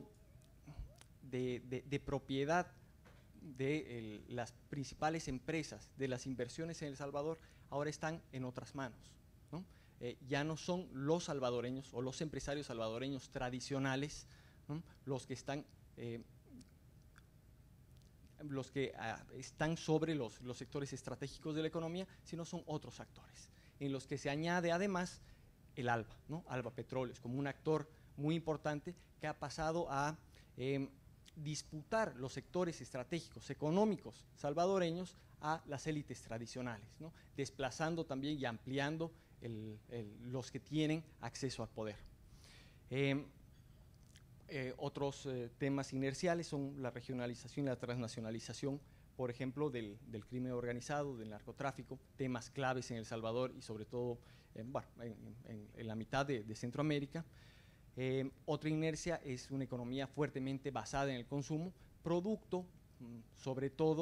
de, de, de propiedad de el, las principales empresas, de las inversiones en El Salvador, ahora están en otras manos, ¿no? Eh, ya no son los salvadoreños o los empresarios salvadoreños tradicionales, ¿no?, los que están Eh, los que uh, están sobre los, los sectores estratégicos de la economía, sino son otros actores, en los que se añade además el ALBA, ¿no? ALBA Petróleos, como un actor muy importante que ha pasado a eh, disputar los sectores estratégicos económicos salvadoreños a las élites tradicionales, ¿no?, desplazando también y ampliando el, el, los que tienen acceso al poder. Eh, Eh, otros eh, temas inerciales son la regionalización y la transnacionalización, por ejemplo, del, del crimen organizado, del narcotráfico, temas claves en El Salvador y sobre todo eh, bueno, en, en, en la mitad de, de Centroamérica. Eh, otra inercia es una economía fuertemente basada en el consumo, producto mm, sobre todo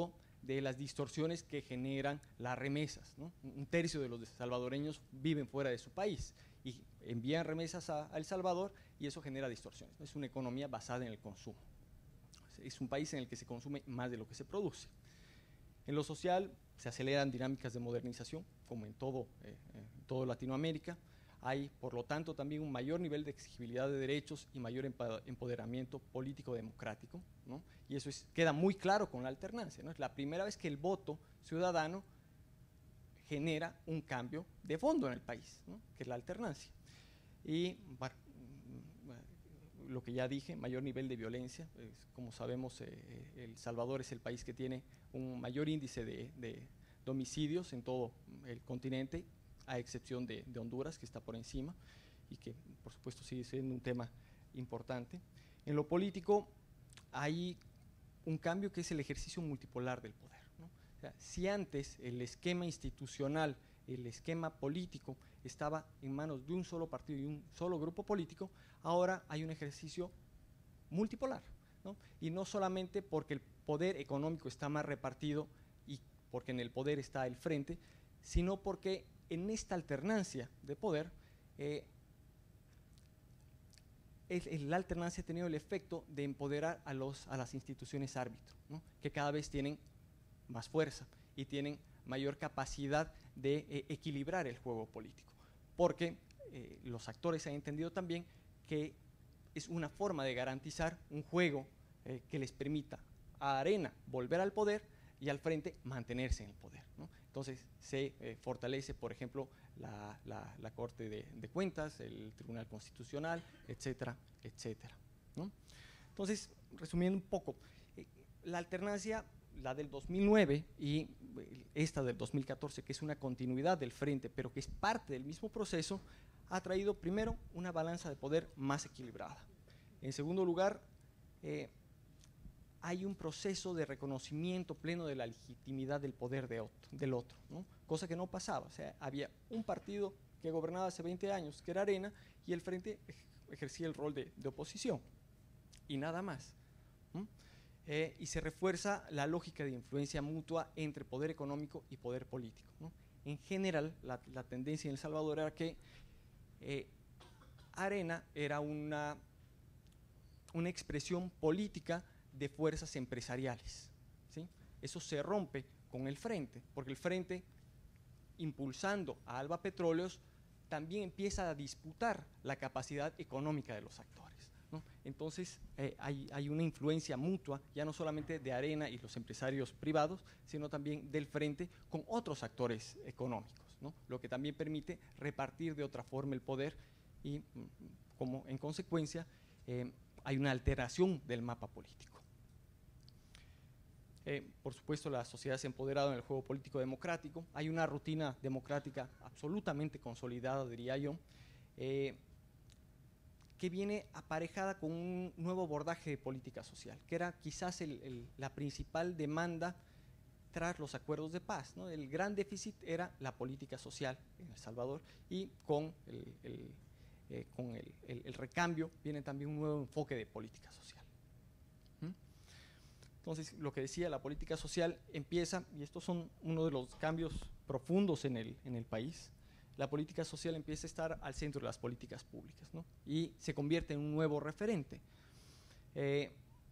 de las distorsiones que generan las remesas, ¿no? Un tercio de los salvadoreños viven fuera de su país y envían remesas a, a El Salvador y eso genera distorsiones, ¿no? Es una economía basada en el consumo. Es un país en el que se consume más de lo que se produce. En lo social se aceleran dinámicas de modernización, como en todo, eh, en todo Latinoamérica. Hay, por lo tanto, también un mayor nivel de exigibilidad de derechos y mayor empoderamiento político-democrático, ¿no? Y eso es, queda muy claro con la alternancia, ¿no? Es la primera vez que el voto ciudadano genera un cambio de fondo en el país, ¿no? Que es la alternancia. Y bueno, lo que ya dije, mayor nivel de violencia. Eh, como sabemos, eh, El Salvador es el país que tiene un mayor índice de, de, de homicidios en todo el continente, a excepción de, de Honduras, que está por encima y que, por supuesto, sigue siendo un tema importante. En lo político hay un cambio que es el ejercicio multipolar del poder, ¿no? O sea, si antes el esquema institucional, el esquema político estaba en manos de un solo partido y un solo grupo político, ahora hay un ejercicio multipolar, ¿no? Y no solamente porque el poder económico está más repartido y porque en el poder está el frente, sino porque en esta alternancia de poder, eh, el, la alternancia ha tenido el efecto de empoderar a, los, a las instituciones árbitro, ¿no? Que cada vez tienen más fuerza y tienen mayor capacidad de eh, equilibrar el juego político, porque eh, los actores han entendido también que es una forma de garantizar un juego eh, que les permita a Arena volver al poder y al frente mantenerse en el poder, ¿no? Entonces se eh, fortalece, por ejemplo, la, la, la Corte de, de Cuentas, el Tribunal Constitucional, etcétera, etcétera, ¿no? Entonces, resumiendo un poco, eh, la alternancia, la del dos mil nueve y esta del dos mil catorce, que es una continuidad del frente, pero que es parte del mismo proceso, ha traído primero una balanza de poder más equilibrada. En segundo lugar, eh, hay un proceso de reconocimiento pleno de la legitimidad del poder de otro, del otro, ¿no? Cosa que no pasaba. O sea, había un partido que gobernaba hace veinte años, que era Arena, y el frente ejercía el rol de, de oposición, y nada más, ¿no? Eh, y se refuerza la lógica de influencia mutua entre poder económico y poder político, ¿no? En general, la, la tendencia en El Salvador era que eh, Arena era una, una expresión política de fuerzas empresariales, ¿sí? Eso se rompe con el frente, porque el frente, impulsando a Alba Petróleos, también empieza a disputar la capacidad económica de los actores, ¿no? Entonces eh, hay, hay una influencia mutua, ya no solamente de Arena y los empresarios privados, sino también del frente con otros actores económicos, ¿no? Lo que también permite repartir de otra forma el poder y, como en consecuencia, eh, hay una alteración del mapa político. Eh, por supuesto, la sociedad se ha empoderado en el juego político democrático. Hay una rutina democrática absolutamente consolidada, diría yo, eh, que viene aparejada con un nuevo abordaje de política social, que era quizás el, el, la principal demanda tras los acuerdos de paz, ¿no? El gran déficit era la política social en El Salvador, y con el, el, eh, con el, el, el recambio viene también un nuevo enfoque de política social. Entonces, lo que decía, la política social empieza, y estos son uno de los cambios profundos en el, en el país, la política social empieza a estar al centro de las políticas públicas, ¿no? Y se convierte en un nuevo referente. Eh,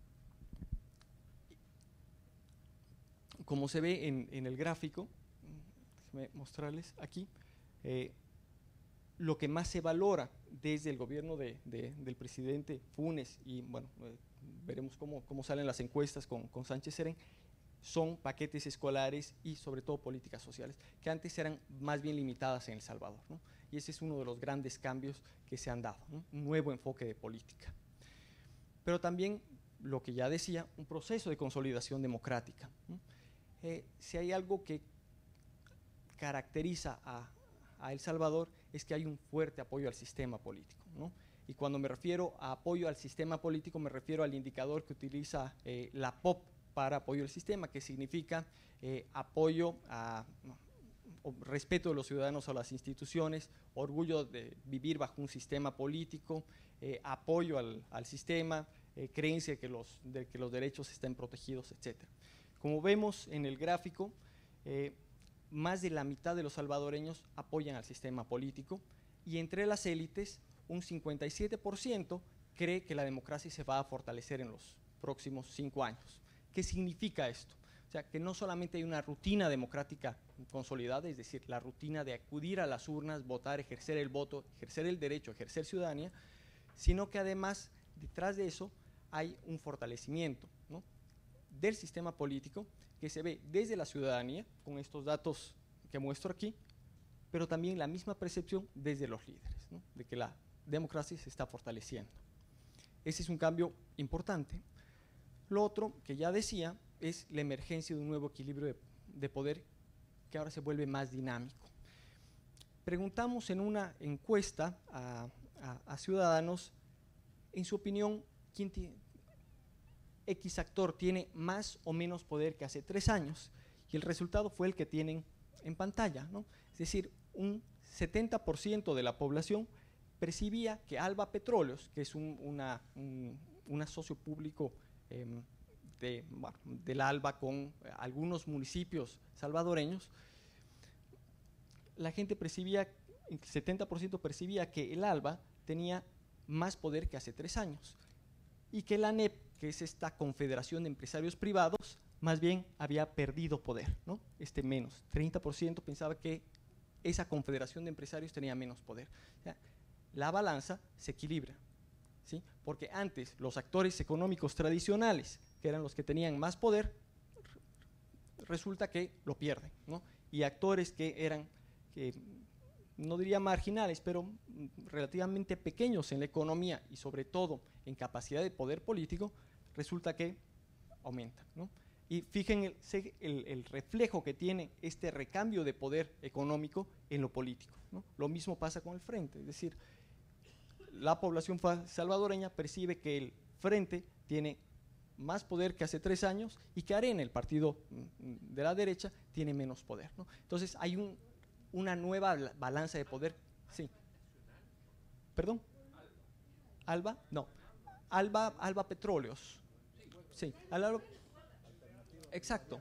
como se ve en, en el gráfico, déjenme mostrarles aquí, eh, lo que más se valora desde el gobierno de, de, del presidente Funes, y bueno, eh, veremos cómo, cómo salen las encuestas con, con Sánchez Serén, son paquetes escolares y sobre todo políticas sociales, que antes eran más bien limitadas en El Salvador, ¿no? Y ese es uno de los grandes cambios que se han dado, ¿no? Un nuevo enfoque de política. Pero también, lo que ya decía, un proceso de consolidación democrática, ¿no? Eh, si hay algo que caracteriza a, a El Salvador, es que hay un fuerte apoyo al sistema político, ¿no? Y cuando me refiero a apoyo al sistema político, me refiero al indicador que utiliza eh, la P O P para apoyo al sistema, que significa eh, apoyo a no, respeto de los ciudadanos a las instituciones, orgullo de vivir bajo un sistema político, eh, apoyo al, al sistema, eh, creencia de que, los, de que los derechos estén protegidos, etcétera. Como vemos en el gráfico, eh, más de la mitad de los salvadoreños apoyan al sistema político y entre las élites un cincuenta y siete por ciento cree que la democracia se va a fortalecer en los próximos cinco años. ¿Qué significa esto? O sea, que no solamente hay una rutina democrática consolidada, es decir, la rutina de acudir a las urnas, votar, ejercer el voto, ejercer el derecho, ejercer ciudadanía, sino que además detrás de eso hay un fortalecimiento, ¿no?, del sistema político que se ve desde la ciudadanía, con estos datos que muestro aquí, pero también la misma percepción desde los líderes, ¿no?, de que la democracia se está fortaleciendo. Ese es un cambio importante. Lo otro que ya decía es la emergencia de un nuevo equilibrio de, de poder que ahora se vuelve más dinámico. Preguntamos en una encuesta a, a, a ciudadanos, en su opinión, ¿quién tiene, X actor tiene más o menos poder que hace tres años? Y el resultado fue el que tienen en pantalla, ¿no? Es decir, un setenta por ciento de la población percibía que Alba Petróleos, que es un, una, un, un asocio público eh, de, bueno, del Alba con algunos municipios salvadoreños, la gente percibía, el setenta por ciento percibía que el Alba tenía más poder que hace tres años y que la A N E P, que es esta confederación de empresarios privados, más bien había perdido poder, ¿no? Este menos, treinta por ciento pensaba que esa confederación de empresarios tenía menos poder. O sea, la balanza se equilibra, ¿sí? Porque antes los actores económicos tradicionales, que eran los que tenían más poder, resulta que lo pierden, ¿no? Y actores que eran, que no diría marginales, pero relativamente pequeños en la economía y sobre todo en capacidad de poder político, resulta que aumentan, ¿no? Y fíjense el, el reflejo que tiene este recambio de poder económico en lo político, ¿no? Lo mismo pasa con el Frente, es decir, la población salvadoreña percibe que el Frente tiene más poder que hace tres años y que Arena, el partido de la derecha, tiene menos poder, ¿no? Entonces hay un, una nueva balanza de poder. Sí. ¿Perdón? ¿Alba? No. Alba, Alba Petróleos. Sí. Alba, exacto.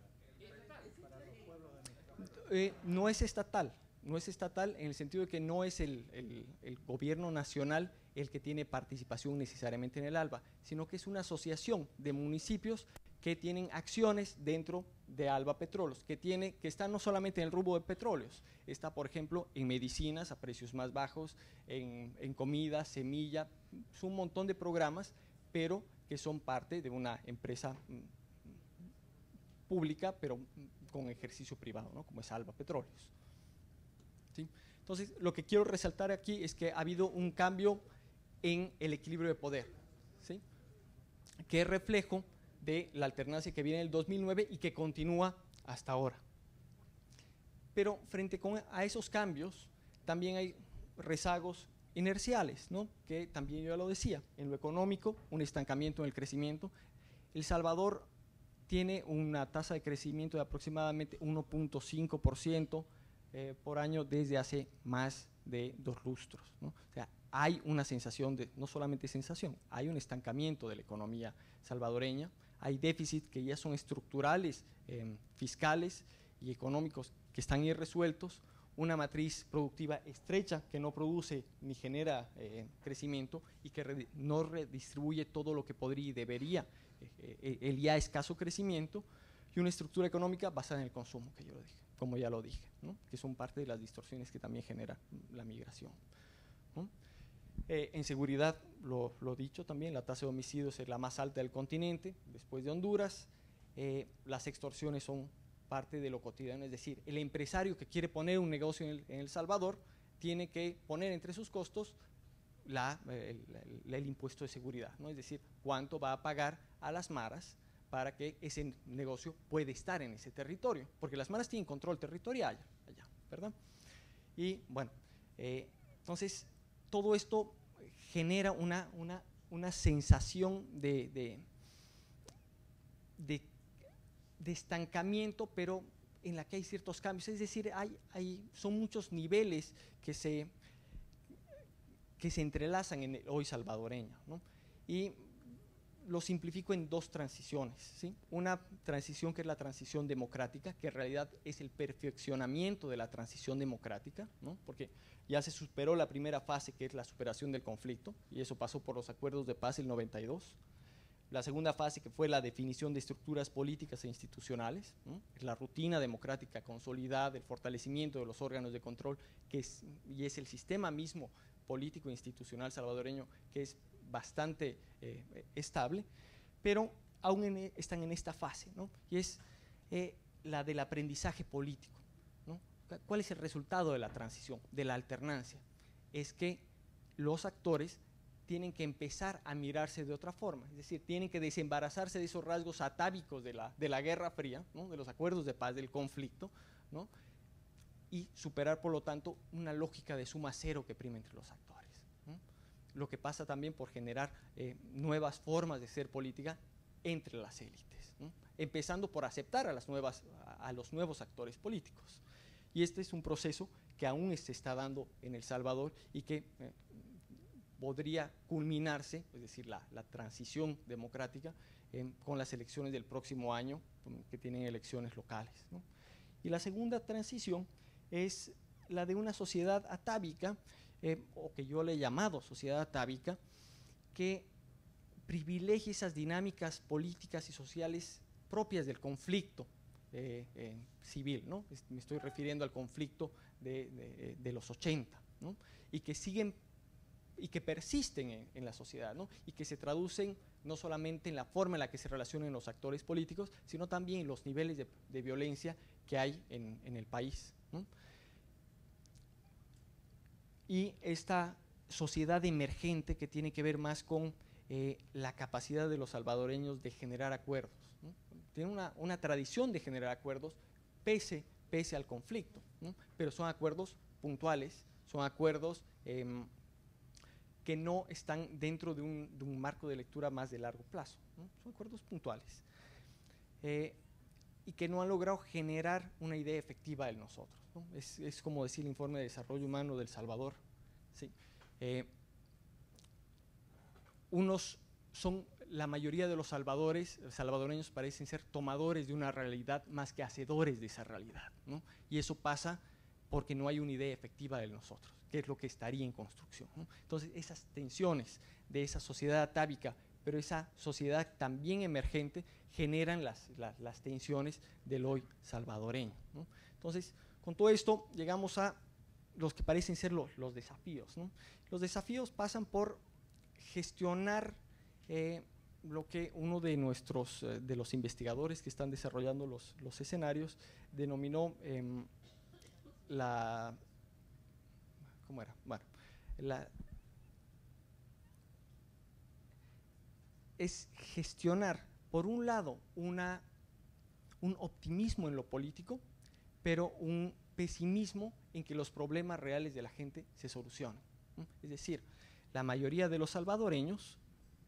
Eh, no es estatal. No es estatal en el sentido de que no es el, el, el gobierno nacional el que tiene participación necesariamente en el ALBA, sino que es una asociación de municipios que tienen acciones dentro de Alba Petróleos, que, tiene, que está no solamente en el rubro de petróleos, está por ejemplo en medicinas a precios más bajos, en, en comida, semilla, es un montón de programas, pero que son parte de una empresa mm, pública, pero con ejercicio privado, ¿no?, como es Alba Petróleos. ¿Sí? Entonces, lo que quiero resaltar aquí es que ha habido un cambio en el equilibrio de poder, ¿sí?, que es reflejo de la alternancia que viene en el dos mil nueve y que continúa hasta ahora. Pero frente con, a esos cambios también hay rezagos inerciales, ¿no?, que también yo ya lo decía, en lo económico, un estancamiento en el crecimiento. El Salvador tiene una tasa de crecimiento de aproximadamente uno punto cinco por ciento eh, por año desde hace más de dos lustros, ¿no? O sea, hay una sensación de, no solamente sensación, hay un estancamiento de la economía salvadoreña, hay déficits que ya son estructurales, eh, fiscales y económicos que están irresueltos, una matriz productiva estrecha que no produce ni genera eh, crecimiento y que re, no redistribuye todo lo que podría y debería eh, el ya escaso crecimiento, y una estructura económica basada en el consumo, que yo lo dije, como ya lo dije, ¿no?, que son parte de las distorsiones que también genera la migración, ¿no? Eh, en seguridad, lo, lo dicho también, la tasa de homicidios es la más alta del continente, después de Honduras. Eh, las extorsiones son parte de lo cotidiano, es decir, el empresario que quiere poner un negocio en El, en el Salvador tiene que poner entre sus costos la, el, el, el impuesto de seguridad, ¿no?, es decir, cuánto va a pagar a las maras para que ese negocio pueda estar en ese territorio, porque las maras tienen control territorial allá, ¿verdad? Y bueno, eh, entonces todo esto genera una, una, una sensación de, de, de, de estancamiento, pero en la que hay ciertos cambios, es decir, hay, hay, son muchos niveles que se, que se entrelazan en el hoy salvadoreño, ¿no? Y lo simplifico en dos transiciones, ¿sí? Una transición que es la transición democrática, que en realidad es el perfeccionamiento de la transición democrática, ¿no? Porque ya se superó la primera fase, que es la superación del conflicto, y eso pasó por los acuerdos de paz del noventa y dos. La segunda fase, que fue la definición de estructuras políticas e institucionales, ¿no? Es la rutina democrática consolidada, el fortalecimiento de los órganos de control, que es, y es el sistema mismo político e institucional salvadoreño, que es bastante eh, estable, pero aún en, están en esta fase, ¿no? Y es eh, la del aprendizaje político, ¿no? ¿Cuál es el resultado de la transición, de la alternancia? Es que los actores tienen que empezar a mirarse de otra forma, es decir, tienen que desembarazarse de esos rasgos atávicos de la, de la Guerra Fría, ¿no? De los acuerdos de paz, del conflicto, ¿no? Y superar, por lo tanto, una lógica de suma cero que prima entre los actores, ¿no? Lo que pasa también por generar eh, nuevas formas de ser política entre las élites, ¿no? Empezando por aceptar a, las nuevas, a, a los nuevos actores políticos. Y este es un proceso que aún se está dando en El Salvador y que eh, podría culminarse, es decir, la, la transición democrática, eh, con las elecciones del próximo año, que tienen elecciones locales, ¿no? Y la segunda transición es la de una sociedad atávica, eh, o que yo le he llamado sociedad atávica, que privilegia esas dinámicas políticas y sociales propias del conflicto eh, eh, civil, ¿no? Me estoy refiriendo al conflicto de, de, de los ochenta, ¿no? Y que siguen y que persisten en, en la sociedad, ¿no? Y que se traducen no solamente en la forma en la que se relacionan los actores políticos, sino también en los niveles de, de violencia que hay en, en el país, ¿no? Y esta sociedad emergente que tiene que ver más con eh, la capacidad de los salvadoreños de generar acuerdos, ¿no? Tienen una, una tradición de generar acuerdos pese, pese al conflicto, ¿no? Pero son acuerdos puntuales, son acuerdos eh, que no están dentro de un, de un marco de lectura más de largo plazo, ¿no? Son acuerdos puntuales eh, y que no han logrado generar una idea efectiva de nosotros, ¿no? Es, es como decir el informe de desarrollo humano del Salvador, ¿sí? Eh, unos son, la mayoría de los salvadores, salvadoreños parecen ser tomadores de una realidad más que hacedores de esa realidad, ¿no? Y eso pasa porque no hay una idea efectiva de nosotros, que es lo que estaría en construcción, ¿no? Entonces, esas tensiones de esa sociedad atávica, pero esa sociedad también emergente, generan las, las, las tensiones del hoy salvadoreño, ¿no? Entonces, con todo esto, llegamos a los que parecen ser los, los desafíos, ¿no? Los desafíos pasan por gestionar eh, lo que uno de nuestros, eh, de los investigadores que están desarrollando los, los escenarios, denominó eh, la, ¿cómo era? Bueno, la, es gestionar, por un lado, una, un optimismo en lo político, pero un pesimismo en que los problemas reales de la gente se solucionen, ¿no? Es decir, la mayoría de los salvadoreños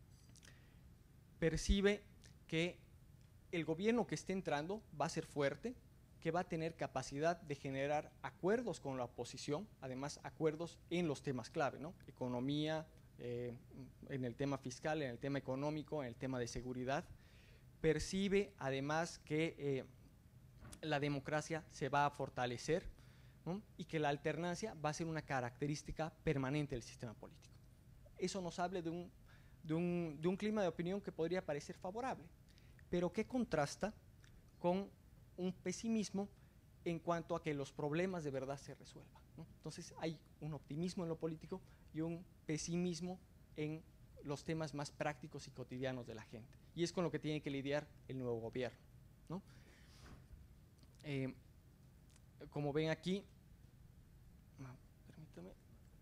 percibe que el gobierno que esté entrando va a ser fuerte, que va a tener capacidad de generar acuerdos con la oposición, además acuerdos en los temas clave, ¿no? Economía, eh, en el tema fiscal, en el tema económico, en el tema de seguridad. Percibe además que eh, la democracia se va a fortalecer, ¿no? Y que la alternancia va a ser una característica permanente del sistema político. Eso nos habla de un, de un, de un clima de opinión que podría parecer favorable, pero que contrasta con un pesimismo en cuanto a que los problemas de verdad se resuelvan, ¿no? Entonces hay un optimismo en lo político y un pesimismo en los temas más prácticos y cotidianos de la gente, y es con lo que tiene que lidiar el nuevo gobierno, ¿no? Eh, como ven aquí, permítame,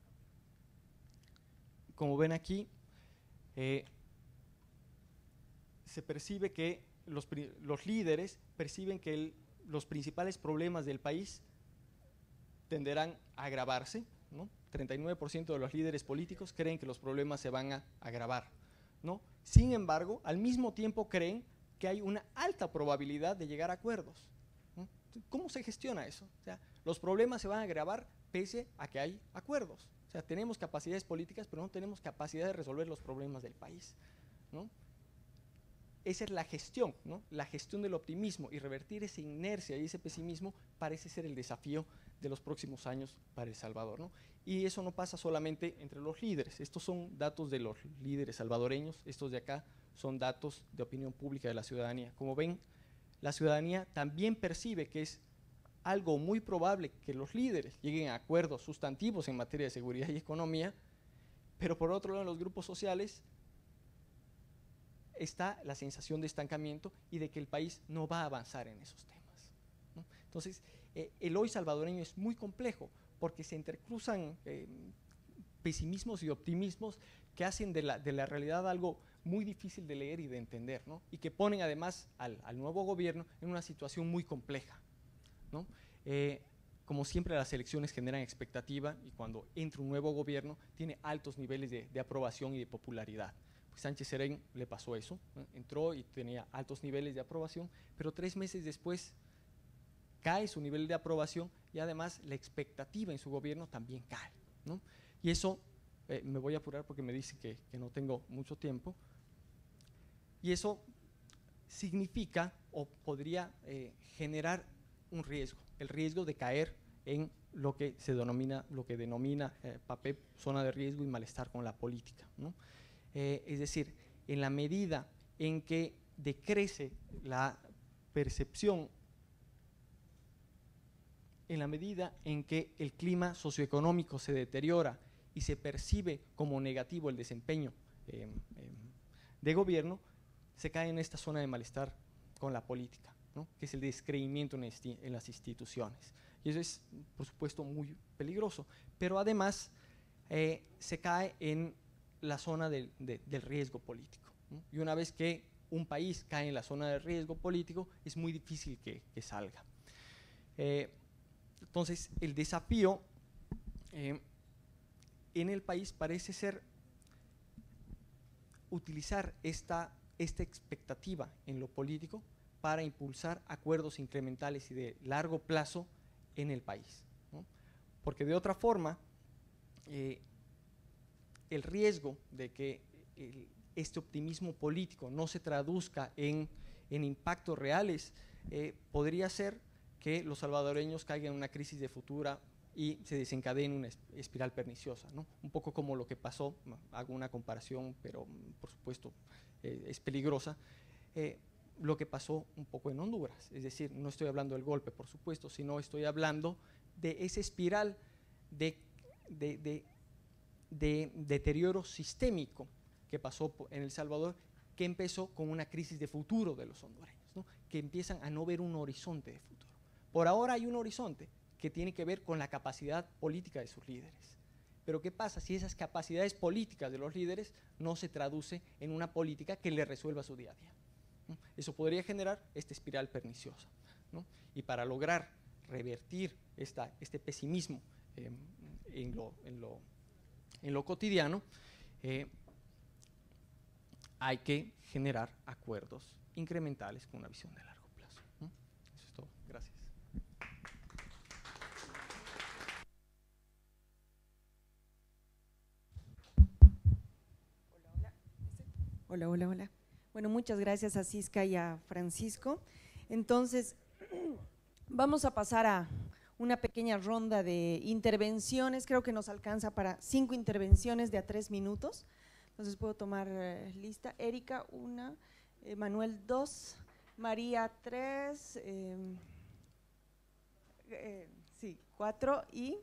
como ven aquí, eh, se percibe que los, los líderes perciben que el, los principales problemas del país tenderán a agravarse, ¿no? treinta y nueve por ciento de los líderes políticos creen que los problemas se van a agravar, ¿no? Sin embargo, al mismo tiempo creen que hay una alta probabilidad de llegar a acuerdos, ¿no? ¿Cómo se gestiona eso? O sea, los problemas se van a agravar pese a que hay acuerdos. O sea, tenemos capacidades políticas, pero no tenemos capacidad de resolver los problemas del país, ¿no? esa es la gestión, ¿no? La gestión del optimismo, y revertir esa inercia y ese pesimismo parece ser el desafío de los próximos años para El Salvador, ¿no? Y eso no pasa solamente entre los líderes. Estos son datos de los líderes salvadoreños, estos de acá son datos de opinión pública de la ciudadanía. Como ven, la ciudadanía también percibe que es algo muy probable que los líderes lleguen a acuerdos sustantivos en materia de seguridad y economía, pero por otro lado en los grupos sociales está la sensación de estancamiento y de que el país no va a avanzar en esos temas, ¿no? Entonces, eh, el hoy salvadoreño es muy complejo porque se intercruzan eh, pesimismos y optimismos que hacen de la, de la realidad algo muy difícil de leer y de entender, ¿no? Y que ponen además al, al nuevo gobierno en una situación muy compleja, ¿no? Eh, como siempre, las elecciones generan expectativa y cuando entra un nuevo gobierno tiene altos niveles de, de aprobación y de popularidad. Pues Sánchez Serén le pasó eso, ¿no? Entró y tenía altos niveles de aprobación, pero tres meses después cae su nivel de aprobación y además la expectativa en su gobierno también cae, ¿no? Y eso, eh, me voy a apurar porque me dice que, que no tengo mucho tiempo, y eso significa o podría eh, generar un riesgo, el riesgo de caer en lo que se denomina, lo que denomina eh, PAPEP, zona de riesgo y malestar con la política, ¿no? Eh, es decir, en la medida en que decrece la percepción, en la medida en que el clima socioeconómico se deteriora y se percibe como negativo el desempeño eh, eh, de gobierno, se cae en esta zona de malestar con la política, ¿no? Que es el descreimiento en, esti en las instituciones. Y eso es, por supuesto, muy peligroso. Pero además eh, se cae en la zona del, de, del riesgo político, ¿no? Y una vez que un país cae en la zona de riesgo político, es muy difícil que, que salga. Eh, entonces, el desafío eh, en el país parece ser utilizar esta, esta expectativa en lo político para impulsar acuerdos incrementales y de largo plazo en el país, ¿no? Porque de otra forma, eh, el riesgo de que el, este optimismo político no se traduzca en, en impactos reales eh, podría ser que los salvadoreños caigan en una crisis de futura y se desencadene una espiral perniciosa, ¿no? Un poco como lo que pasó, hago una comparación, pero por supuesto eh, es peligrosa, eh, lo que pasó un poco en Honduras. Es decir, no estoy hablando del golpe, por supuesto, sino estoy hablando de esa espiral de, de, de, de deterioro sistémico que pasó en El Salvador, que empezó con una crisis de futuro de los hondureños, ¿no? Que empiezan a no ver un horizonte de futuro. Por ahora hay un horizonte que tiene que ver con la capacidad política de sus líderes. Pero ¿qué pasa si esas capacidades políticas de los líderes no se traduce en una política que le resuelva su día a día, ¿no? Eso podría generar esta espiral perniciosa, ¿no? Y para lograr revertir esta, este pesimismo eh, en, lo, en, lo, en lo cotidiano, eh, hay que generar acuerdos incrementales con una visión de largo plazo, ¿no? Eso es todo. Gracias. Hola, hola, hola. Bueno, muchas gracias a Cisca y a Francisco. Entonces, vamos a pasar a una pequeña ronda de intervenciones. Creo que nos alcanza para cinco intervenciones de a tres minutos. Entonces, puedo tomar eh, lista. Erika, una. Eh, Manuel, dos. María, tres. Eh, eh, sí, cuatro y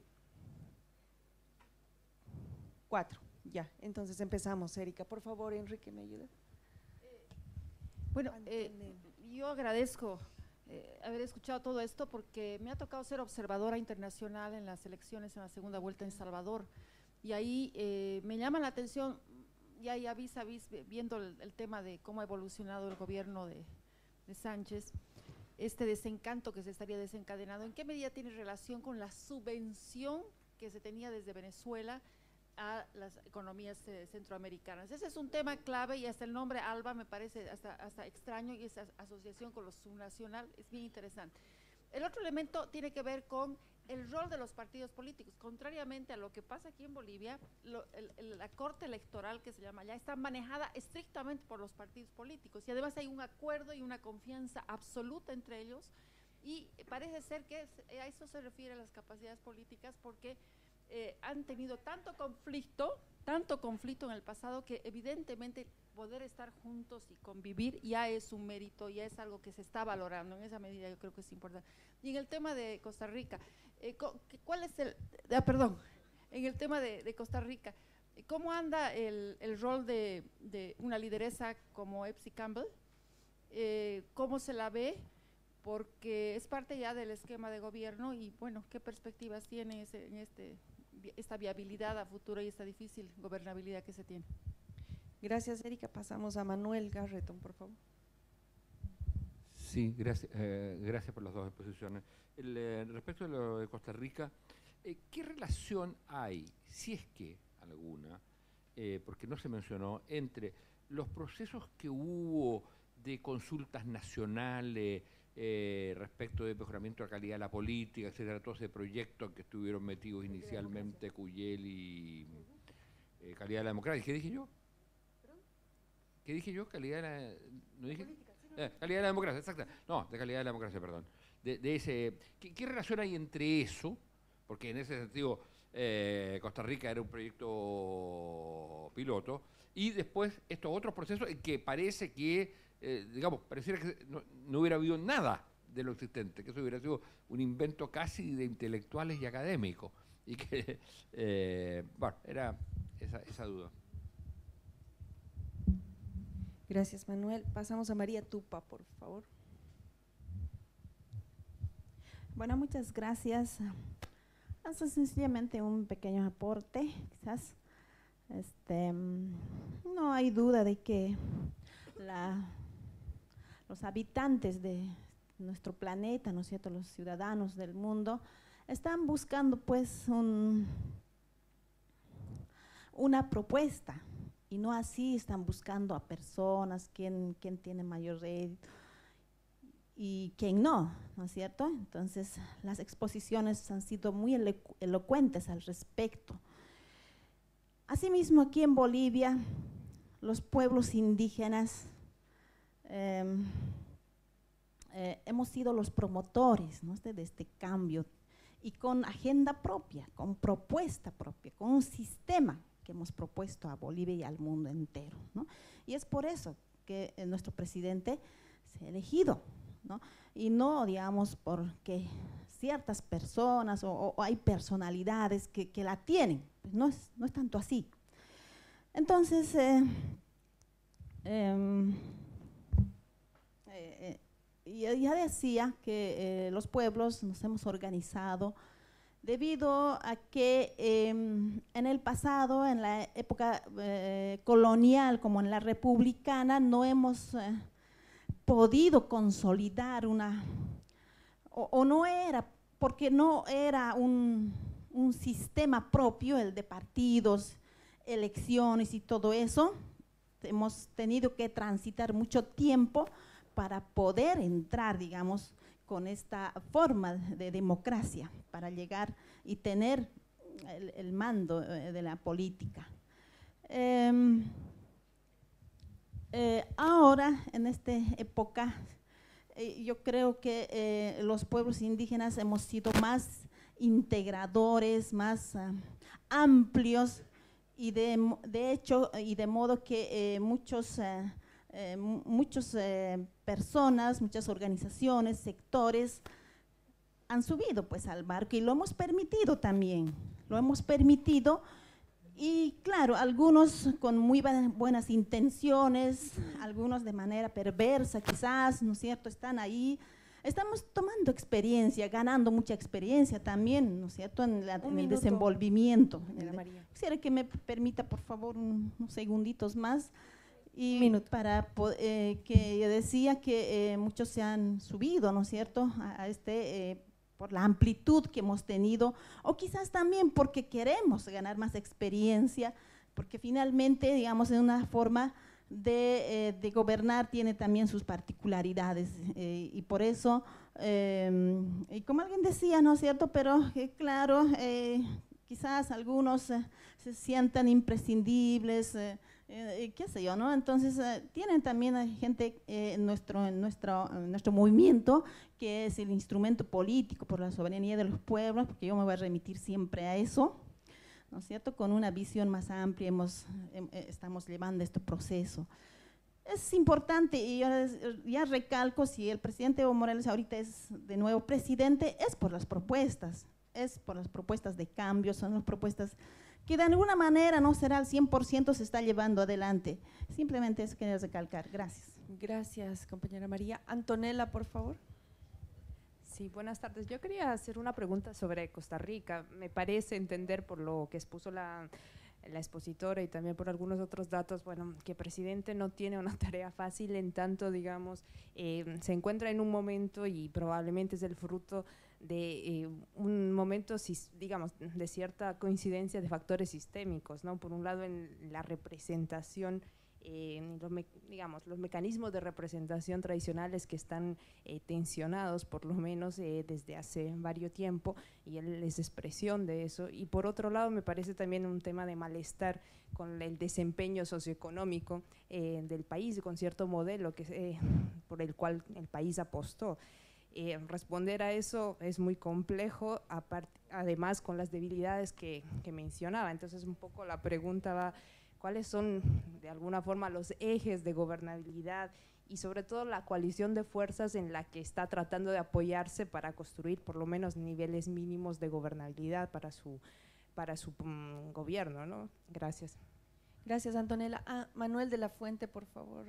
cuatro. Ya, entonces empezamos. Erika, por favor, Enrique, ¿me ayuda? Eh, bueno, eh, yo agradezco eh, haber escuchado todo esto porque me ha tocado ser observadora internacional en las elecciones en la segunda vuelta en Salvador, y ahí eh, me llama la atención, ya, ya vis a vis, viendo el, el tema de cómo ha evolucionado el gobierno de, de Sánchez, este desencanto que se estaría desencadenando, ¿en qué medida tiene relación con la subvención que se tenía desde Venezuela a las economías eh, centroamericanas? Ese es un tema clave, y hasta el nombre ALBA me parece hasta, hasta extraño, y esa asociación con lo subnacional es bien interesante. el otro elemento tiene que ver con el rol de los partidos políticos. Contrariamente a lo que pasa aquí en Bolivia, lo, el, el, la corte electoral que se llama allá está manejada estrictamente por los partidos políticos y además hay un acuerdo y una confianza absoluta entre ellos y parece ser que a eso se refiere a las capacidades políticas porque eh, han tenido tanto conflicto, tanto conflicto en el pasado que evidentemente poder estar juntos y convivir ya es un mérito, ya es algo que se está valorando, en esa medida yo creo que es importante. Y en el tema de Costa Rica, eh, ¿cuál es el, ah, perdón, en el tema de, de Costa Rica, ¿cómo anda el, el rol de, de una lideresa como Epsi Campbell? Eh, ¿Cómo se la ve? Porque es parte ya del esquema de gobierno y bueno, ¿qué perspectivas tiene ese, en este, esta viabilidad a futuro y esta difícil gobernabilidad que se tiene? Gracias, Erika. Pasamos a Manuel Garretón, por favor. Sí, gracias, eh, gracias por las dos exposiciones. El, eh, respecto a lo de Costa Rica, eh, ¿qué relación hay, si es que alguna, eh, porque no se mencionó, entre los procesos que hubo de consultas nacionales eh, respecto de mejoramiento de la calidad de la política, etcétera, todo ese proyecto que estuvieron metidos inicialmente Cuyel y eh, calidad de la democracia? ¿Qué dije yo? ¿Qué dije yo? Calidad de la, ¿no dije? Eh, calidad de la democracia, exacto. No, de calidad de la democracia, perdón. De, de ese, ¿qué, ¿Qué relación hay entre eso? Porque en ese sentido eh, Costa Rica era un proyecto piloto y después estos otros procesos en que parece que, eh, digamos, pareciera que no, no hubiera habido nada de lo existente, que eso hubiera sido un invento casi de intelectuales y académicos. Y que, eh, bueno, era esa, esa duda. Gracias, Manuel. Pasamos a María Tupa, por favor. Bueno, muchas gracias. Hace sencillamente un pequeño aporte, quizás. Este, no hay duda de que la, los habitantes de nuestro planeta, ¿no es cierto?, los ciudadanos del mundo, están buscando pues un, una propuesta. Y no así están buscando a personas, quién, quién tiene mayor rédito y quién no, ¿no es cierto? Entonces, las exposiciones han sido muy elo elocuentes al respecto. Asimismo, aquí en Bolivia, los pueblos indígenas eh, eh, hemos sido los promotores, ¿no?, de, de este cambio y con agenda propia, con propuesta propia, con un sistema que hemos propuesto a Bolivia y al mundo entero, ¿no? Y es por eso que eh, nuestro presidente se ha elegido, ¿no? Y no, digamos, porque ciertas personas o, o hay personalidades que, que la tienen, pues no es, no es tanto así. Entonces, eh, eh, eh, eh, ya decía que eh, los pueblos nos hemos organizado debido a que eh, en el pasado, en la época eh, colonial como en la republicana, no hemos eh, podido consolidar una, o, o no era, porque no era un, un sistema propio, el de partidos, elecciones y todo eso. Hemos tenido que transitar mucho tiempo para poder entrar, digamos, con esta forma de democracia para llegar y tener el, el mando de la política. Eh, eh, ahora, en esta época, eh, yo creo que eh, los pueblos indígenas hemos sido más integradores, más uh, amplios y de, de hecho, y de modo que eh, muchos… Uh, Eh, muchas eh, personas, muchas organizaciones, sectores han subido pues al barco y lo hemos permitido también, lo hemos permitido y claro, algunos con muy buenas intenciones, algunos de manera perversa quizás, ¿no es cierto?, están ahí. Estamos tomando experiencia, ganando mucha experiencia también, ¿no es cierto?, en, la, en el desenvolvimiento. Quisiera que me permita por favor un, unos segunditos más. Y Minuto. para eh, que decía que eh, muchos se han subido, ¿no es cierto?, a, a este, eh, por la amplitud que hemos tenido, o quizás también porque queremos ganar más experiencia, porque finalmente, digamos, en una forma de, eh, de gobernar tiene también sus particularidades, eh, y por eso Eh, y como alguien decía, ¿no es cierto? Pero eh, claro, eh, quizás algunos eh, se sientan imprescindibles, eh, eh, qué sé yo, ¿no? Entonces eh, tienen también eh, gente eh, en, nuestro, en, nuestro, en nuestro movimiento, que es el instrumento político por la soberanía de los pueblos, porque yo me voy a remitir siempre a eso, ¿no es cierto? Con una visión más amplia hemos, eh, estamos llevando este proceso. Es importante, y yo ya recalco, si el presidente Evo Morales ahorita es de nuevo presidente, es por las propuestas, es por las propuestas de cambio, son las propuestas que de alguna manera no será al cien por ciento, se está llevando adelante. Simplemente eso quería recalcar. Gracias. Gracias, compañera María. Antonella, por favor. Sí, buenas tardes. Yo quería hacer una pregunta sobre Costa Rica. Me parece entender por lo que expuso la, la expositora y también por algunos otros datos, bueno, que el presidente no tiene una tarea fácil, en tanto, digamos, eh, se encuentra en un momento y probablemente es el fruto de eh, un momento, digamos, de cierta coincidencia de factores sistémicos, ¿no? Por un lado, en la representación, eh, los me, digamos, los mecanismos de representación tradicionales que están eh, tensionados, por lo menos eh, desde hace varios tiempo, y él es expresión de eso. Y por otro lado, me parece también un tema de malestar con el desempeño socioeconómico eh, del país, con cierto modelo que, eh, por el cual el país apostó. Eh, responder a eso es muy complejo, apart, además con las debilidades que, que mencionaba. Entonces, un poco la pregunta va, ¿cuáles son de alguna forma los ejes de gobernabilidad y sobre todo la coalición de fuerzas en la que está tratando de apoyarse para construir por lo menos niveles mínimos de gobernabilidad para su, para su um, gobierno, ¿no? Gracias. Gracias, Antonella. Ah, Manuel de la Fuente, por favor.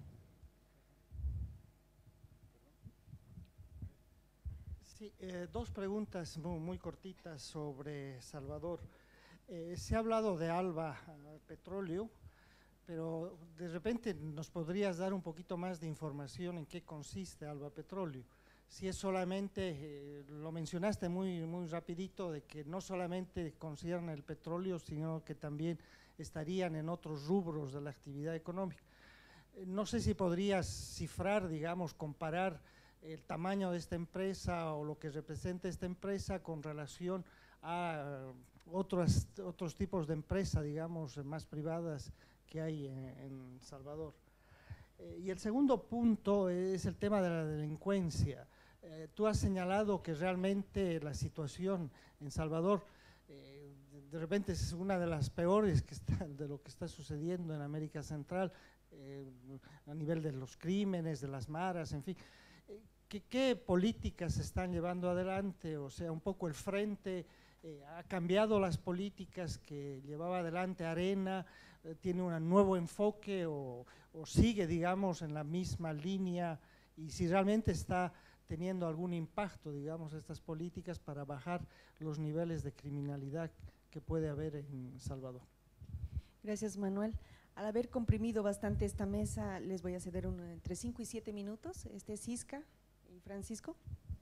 Sí, eh, dos preguntas muy, muy cortitas sobre Salvador. Eh, se ha hablado de Alba uh, Petróleo, pero de repente nos podrías dar un poquito más de información en qué consiste Alba Petróleo. Si es solamente, eh, lo mencionaste muy, muy rapidito, de que no solamente consideran el petróleo, sino que también estarían en otros rubros de la actividad económica. Eh, no sé si podrías cifrar, digamos, comparar el tamaño de esta empresa o lo que representa esta empresa con relación a otros, otros tipos de empresas, digamos, más privadas que hay en, en Salvador. Eh, y el segundo punto es el tema de la delincuencia. Eh, tú has señalado que realmente la situación en Salvador eh, de repente es una de las peores que está, de lo que está sucediendo en América Central, eh, a nivel de los crímenes, de las maras, en fin. ¿Qué, qué políticas se están llevando adelante? O sea, un poco el frente eh, ha cambiado las políticas que llevaba adelante Arena, eh, tiene un nuevo enfoque o, o sigue, digamos, en la misma línea, y si realmente está teniendo algún impacto, digamos, estas políticas para bajar los niveles de criminalidad que puede haber en Salvador. Gracias, Manuel. Al haber comprimido bastante esta mesa, les voy a ceder un, entre cinco y siete minutos. Este es Isca y Francisco.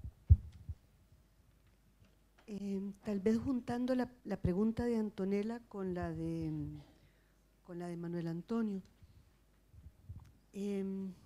Eh, tal vez juntando la, la pregunta de Antonella con la de, con la de Manuel Antonio. Eh,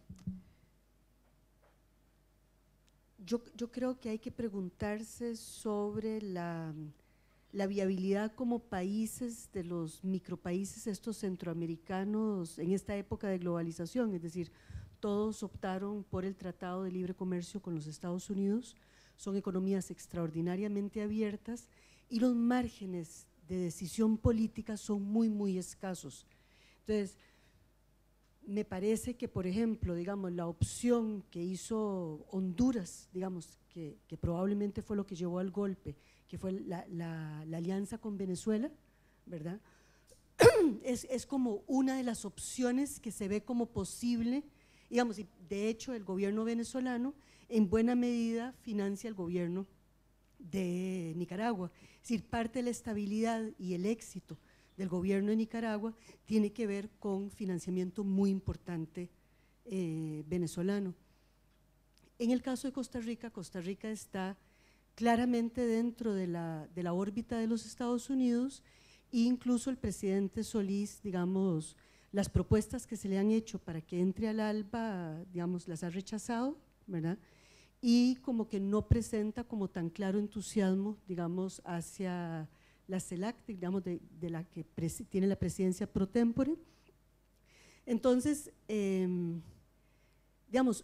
yo, yo creo que hay que preguntarse sobre la… la viabilidad como países de los micropaíses estos centroamericanos en esta época de globalización, es decir, todos optaron por el Tratado de Libre Comercio con los Estados Unidos, son economías extraordinariamente abiertas y los márgenes de decisión política son muy, muy escasos. Entonces, me parece que, por ejemplo, digamos, la opción que hizo Honduras, digamos, que, que probablemente fue lo que llevó al golpe, que fue la, la, la alianza con Venezuela, ¿verdad? Es, es como una de las opciones que se ve como posible, digamos, y de hecho el gobierno venezolano en buena medida financia el gobierno de Nicaragua, es decir, parte de la estabilidad y el éxito del gobierno de Nicaragua tiene que ver con financiamiento muy importante eh, venezolano. En el caso de Costa Rica, Costa Rica está claramente dentro de la, de la órbita de los Estados Unidos, e incluso el presidente Solís, digamos, las propuestas que se le han hecho para que entre al ALBA, digamos, las ha rechazado, ¿verdad? y como que no presenta como tan claro entusiasmo, digamos, hacia la CELAC, digamos, de, de la que tiene la presidencia pro tempore. Entonces, eh, digamos,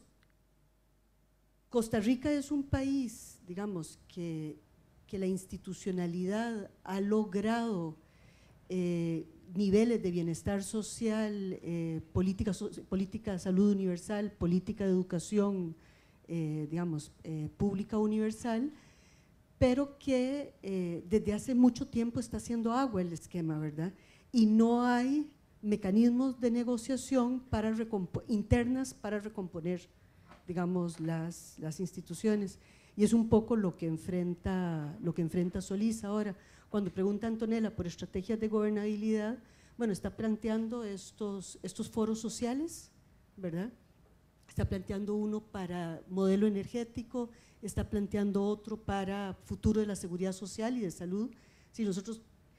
Costa Rica es un país, digamos, que, que la institucionalidad ha logrado eh, niveles de bienestar social, eh, política, so, política de salud universal, política de educación, eh, digamos, eh, pública universal, pero que eh, desde hace mucho tiempo está haciendo agua el esquema, ¿verdad? Y no hay mecanismos de negociación para internas para recomponer, digamos, las, las instituciones. Y es un poco lo que enfrenta, lo que enfrenta Solís ahora. Cuando pregunta Antonella por estrategias de gobernabilidad, bueno, está planteando estos, estos foros sociales, ¿verdad? Está planteando uno para modelo energético, está planteando otro para futuro de la seguridad social y de salud. Si nosotros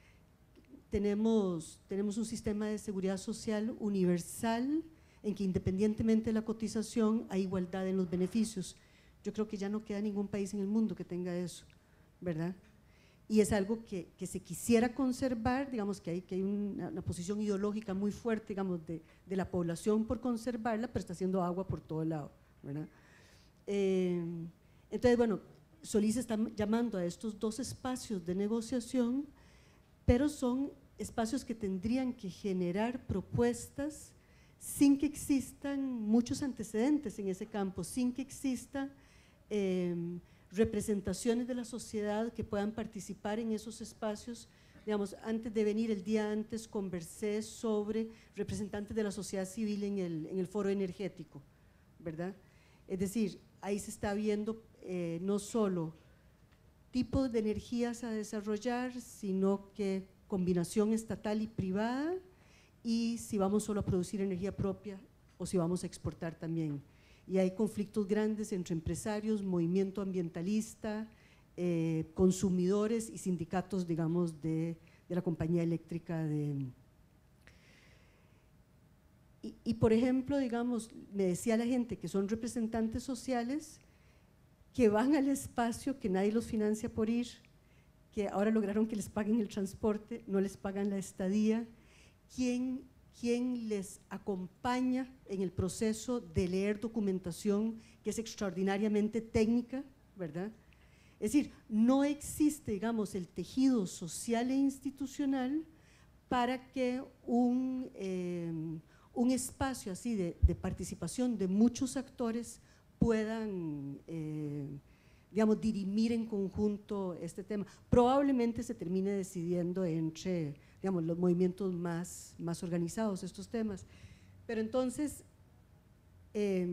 tenemos, tenemos un sistema de seguridad social universal en que independientemente de la cotización hay igualdad en los beneficios. Yo creo que ya no queda ningún país en el mundo que tenga eso, ¿verdad? Y es algo que, que se quisiera conservar, digamos que hay, que hay una, una posición ideológica muy fuerte, digamos, de, de la población por conservarla, pero está haciendo agua por todo lado, ¿verdad? Eh, entonces, bueno, Solís está llamando a estos dos espacios de negociación, pero son espacios que tendrían que generar propuestas sin que existan muchos antecedentes en ese campo, sin que exista eh, representaciones de la sociedad que puedan participar en esos espacios. Digamos, antes de venir, el día antes, conversé sobre representantes de la sociedad civil en el, en el foro energético, ¿verdad? Es decir, ahí se está viendo eh, no solo tipos de energías a desarrollar, sino que combinación estatal y privada, y si vamos solo a producir energía propia o si vamos a exportar también. Y hay conflictos grandes entre empresarios, movimiento ambientalista, eh, consumidores y sindicatos, digamos, de, de la compañía eléctrica. De, y, y, por ejemplo, digamos, me decía la gente que son representantes sociales que van al espacio, que nadie los financia por ir, que ahora lograron que les paguen el transporte, no les pagan la estadía. ¿Quién, quién les acompaña en el proceso de leer documentación que es extraordinariamente técnica, ¿verdad? Es decir, no existe, digamos, el tejido social e institucional para que un, eh, un espacio así de, de participación de muchos actores puedan, eh, digamos, dirimir en conjunto este tema. Probablemente se termine decidiendo entre, digamos, los movimientos más, más organizados estos temas. Pero entonces, eh,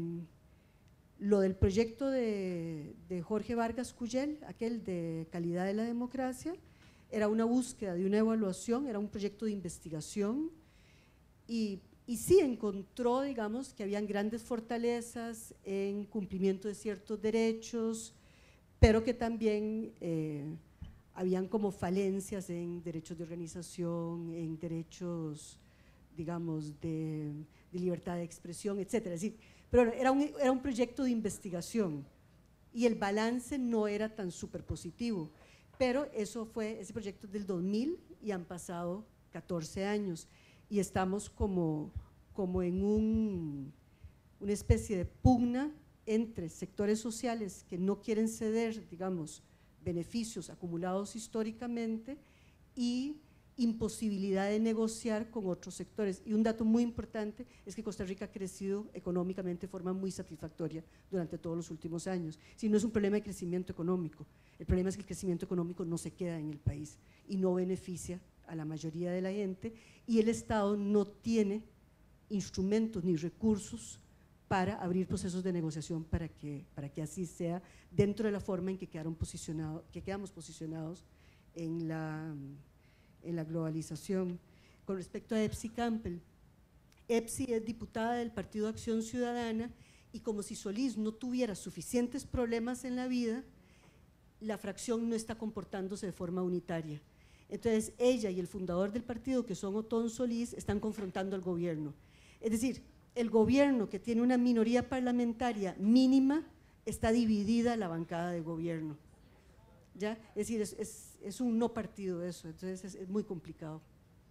lo del proyecto de, de Jorge Vargas Cuyel, aquel de calidad de la democracia, era una búsqueda de una evaluación, era un proyecto de investigación y, y sí encontró, digamos, que habían grandes fortalezas en cumplimiento de ciertos derechos, pero que también eh, habían como falencias en derechos de organización, en derechos, digamos, de, de libertad de expresión, etcétera. Es decir, pero era un, era un proyecto de investigación y el balance no era tan súper positivo, pero eso fue, ese proyecto es del dos mil y han pasado catorce años y estamos como, como en un, una especie de pugna entre sectores sociales que no quieren ceder, digamos, beneficios acumulados históricamente y imposibilidad de negociar con otros sectores. Y un dato muy importante es que Costa Rica ha crecido económicamente de forma muy satisfactoria durante todos los últimos años. Si no es un problema de crecimiento económico, el problema es que el crecimiento económico no se queda en el país y no beneficia a la mayoría de la gente y el Estado no tiene instrumentos ni recursos para abrir procesos de negociación para que, para que así sea dentro de la forma en que, quedaron posicionados, que quedamos posicionados en la, en la globalización. Con respecto a Epsi Campbell, Epsi es diputada del Partido Acción Ciudadana y como si Solís no tuviera suficientes problemas en la vida, la fracción no está comportándose de forma unitaria. Entonces ella y el fundador del partido, que son Otón Solís, están confrontando al gobierno. Es decir, el gobierno que tiene una minoría parlamentaria mínima está dividida la bancada de gobierno. ¿Ya? Es decir, es, es, es un no partido eso, entonces es, es muy complicado.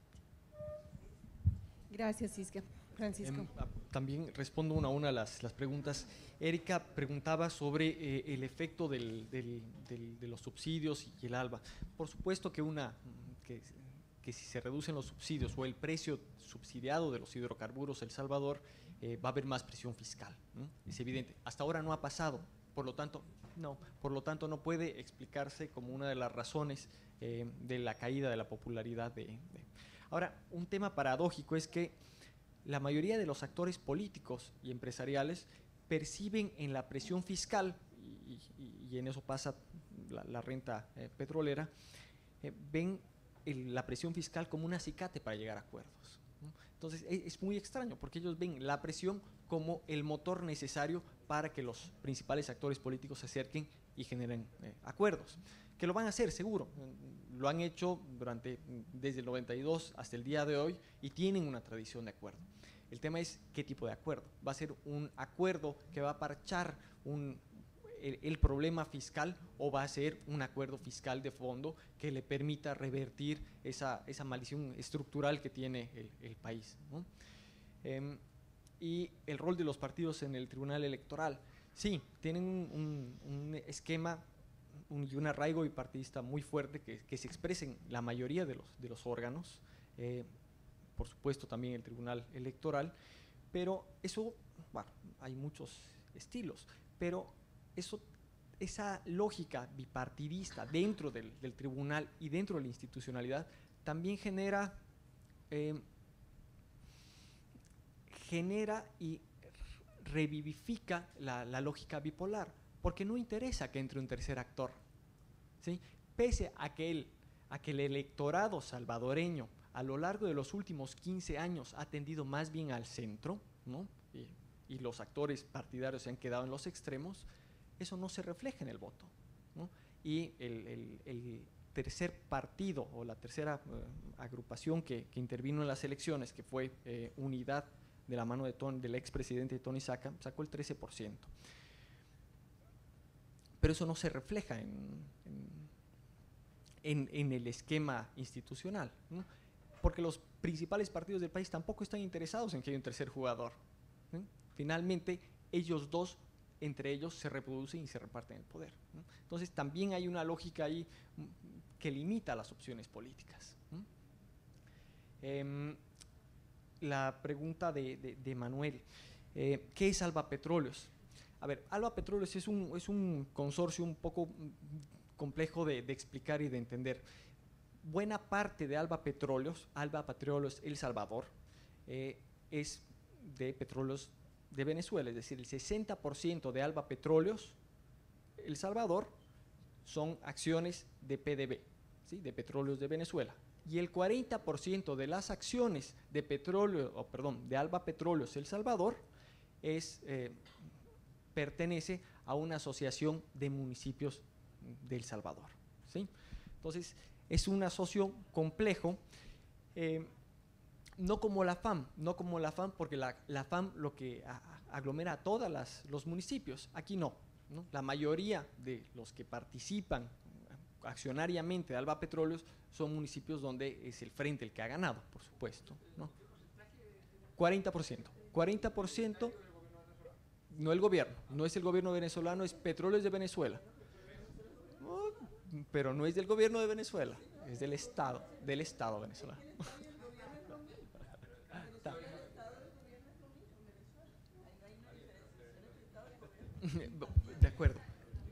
Gracias, Cisca. Francisco. Eh, también respondo una a una las, las preguntas. Erika preguntaba sobre eh, el efecto del, del, del, de los subsidios y el ALBA. Por supuesto que, una, que, que si se reducen los subsidios o el precio subsidiado de los hidrocarburos El Salvador, eh, va a haber más presión fiscal, ¿no? Es evidente. Hasta ahora no ha pasado, por lo tanto, no, por lo tanto no puede explicarse como una de las razones eh, de la caída de la popularidad de, de. Ahora, un tema paradójico es que la mayoría de los actores políticos y empresariales perciben en la presión fiscal, y, y, y en eso pasa la, la renta eh, petrolera, eh, ven el, la presión fiscal como un acicate para llegar a acuerdos, ¿no? Entonces es, es muy extraño porque ellos ven la presión como el motor necesario para que los principales actores políticos se acerquen y generen eh, acuerdos, que lo van a hacer seguro, lo han hecho durante, desde el noventa y dos hasta el día de hoy y tienen una tradición de acuerdo. El tema es qué tipo de acuerdo. ¿Va a ser un acuerdo que va a parchar un, el, el problema fiscal o va a ser un acuerdo fiscal de fondo que le permita revertir esa, esa maldición estructural que tiene el, el país, ¿no? Eh, y el rol de los partidos en el Tribunal Electoral. Sí, tienen un, un, un esquema un, y un arraigo bipartidista muy fuerte que, que se expresa en la mayoría de los, de los órganos, eh, por supuesto también el Tribunal Electoral, pero eso, bueno, hay muchos estilos, pero eso, esa lógica bipartidista dentro del, del tribunal y dentro de la institucionalidad también genera, eh, genera y revivifica la, la lógica bipolar, porque no interesa que entre un tercer actor, ¿sí? Pese a que, el, a que el electorado salvadoreño a lo largo de los últimos quince años ha tendido más bien al centro, ¿no? y, y los actores partidarios se han quedado en los extremos, eso no se refleja en el voto, ¿no? Y el, el, el tercer partido o la tercera uh, agrupación que, que intervino en las elecciones, que fue eh, Unidad, de la mano de Ton, del expresidente Tony Saca, sacó el trece por ciento. Pero eso no se refleja en, en, en, en el esquema institucional, ¿no? Porque los principales partidos del país tampoco están interesados en que haya un tercer jugador, ¿no? Finalmente, ellos dos, entre ellos, se reproducen y se reparten el poder, ¿no? Entonces, también hay una lógica ahí que limita las opciones políticas, ¿no? Eh, la pregunta de, de, de Manuel, eh, ¿qué es Alba Petróleos? A ver, Alba Petróleos es un, es un consorcio un poco complejo de, de explicar y de entender. Buena parte de Alba Petróleos, Alba Petróleos El Salvador, eh, es de petróleos de Venezuela, es decir, el sesenta por ciento de Alba Petróleos El Salvador son acciones de P D V, ¿sí? De Petróleos de Venezuela. Y el cuarenta por ciento de las acciones de petróleo, oh, perdón, de Alba Petróleos El Salvador es, eh, pertenece a una asociación de municipios de El Salvador, ¿sí? Entonces, es un asocio complejo, eh, no como la FAM, no como la FAM, porque la, la FAM lo que a, a, aglomera a todos los municipios, aquí no, ¿no? La mayoría de los que participan accionariamente de Alba Petróleos son municipios donde es el frente el que ha ganado, por supuesto, ¿no? cuarenta por ciento. cuarenta por ciento no el gobierno, no es el gobierno venezolano, es Petróleos de Venezuela. No, pero no es del gobierno de Venezuela, es del Estado, del Estado venezolano. De acuerdo.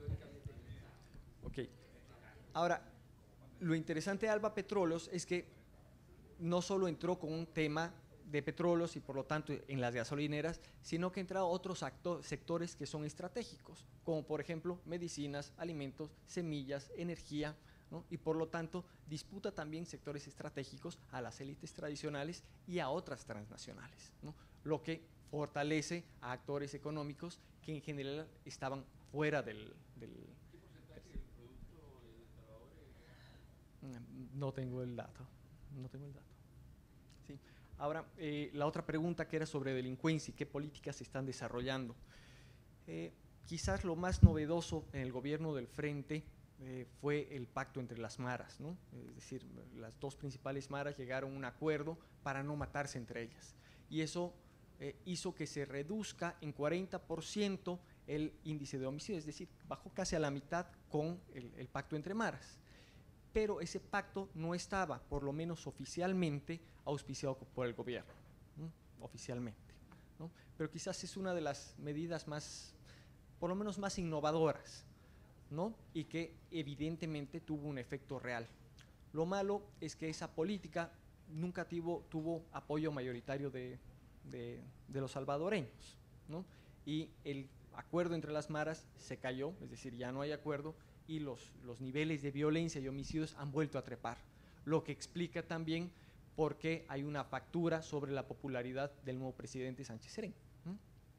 Ok. Ahora, lo interesante de Alba Petróleos es que no solo entró con un tema de petróleos y por lo tanto en las gasolineras, sino que ha entrado otros actos, sectores que son estratégicos, como por ejemplo medicinas, alimentos, semillas, energía, ¿no? Y por lo tanto disputa también sectores estratégicos a las élites tradicionales y a otras transnacionales, ¿no? Lo que fortalece a actores económicos que en general estaban fuera del… del ¿Qué porcentaje del producto de El Salvador es? No tengo el dato, no tengo el dato. Sí. Ahora, eh, la otra pregunta que era sobre delincuencia y qué políticas se están desarrollando. Eh, quizás lo más novedoso en el gobierno del Frente eh, fue el pacto entre las maras, ¿no? Es decir, las dos principales maras llegaron a un acuerdo para no matarse entre ellas, y eso eh, hizo que se reduzca en cuarenta por ciento el índice de homicidios, es decir, bajó casi a la mitad con el, el pacto entre maras. Pero ese pacto no estaba, por lo menos oficialmente, auspiciado por el gobierno, ¿no? Oficialmente, ¿no? Pero quizás es una de las medidas más, por lo menos más innovadoras, ¿no? Y que evidentemente tuvo un efecto real. Lo malo es que esa política nunca tuvo, tuvo apoyo mayoritario de, de, de los salvadoreños, ¿no? Y el acuerdo entre las maras se cayó, es decir, ya no hay acuerdo, y los, los niveles de violencia y homicidios han vuelto a trepar, lo que explica también por qué hay una factura sobre la popularidad del nuevo presidente Sánchez Serén. ¿Mm?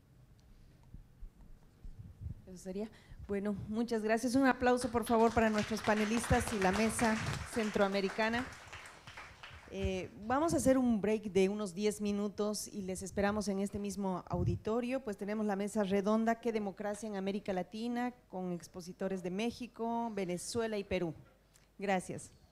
Eso sería. Bueno, muchas gracias. Un aplauso, por favor, para nuestros panelistas y la mesa centroamericana. Eh, vamos a hacer un break de unos diez minutos y les esperamos en este mismo auditorio. Pues tenemos la mesa redonda ¿Qué democracia en América Latina?, con expositores de México, Venezuela y Perú. Gracias.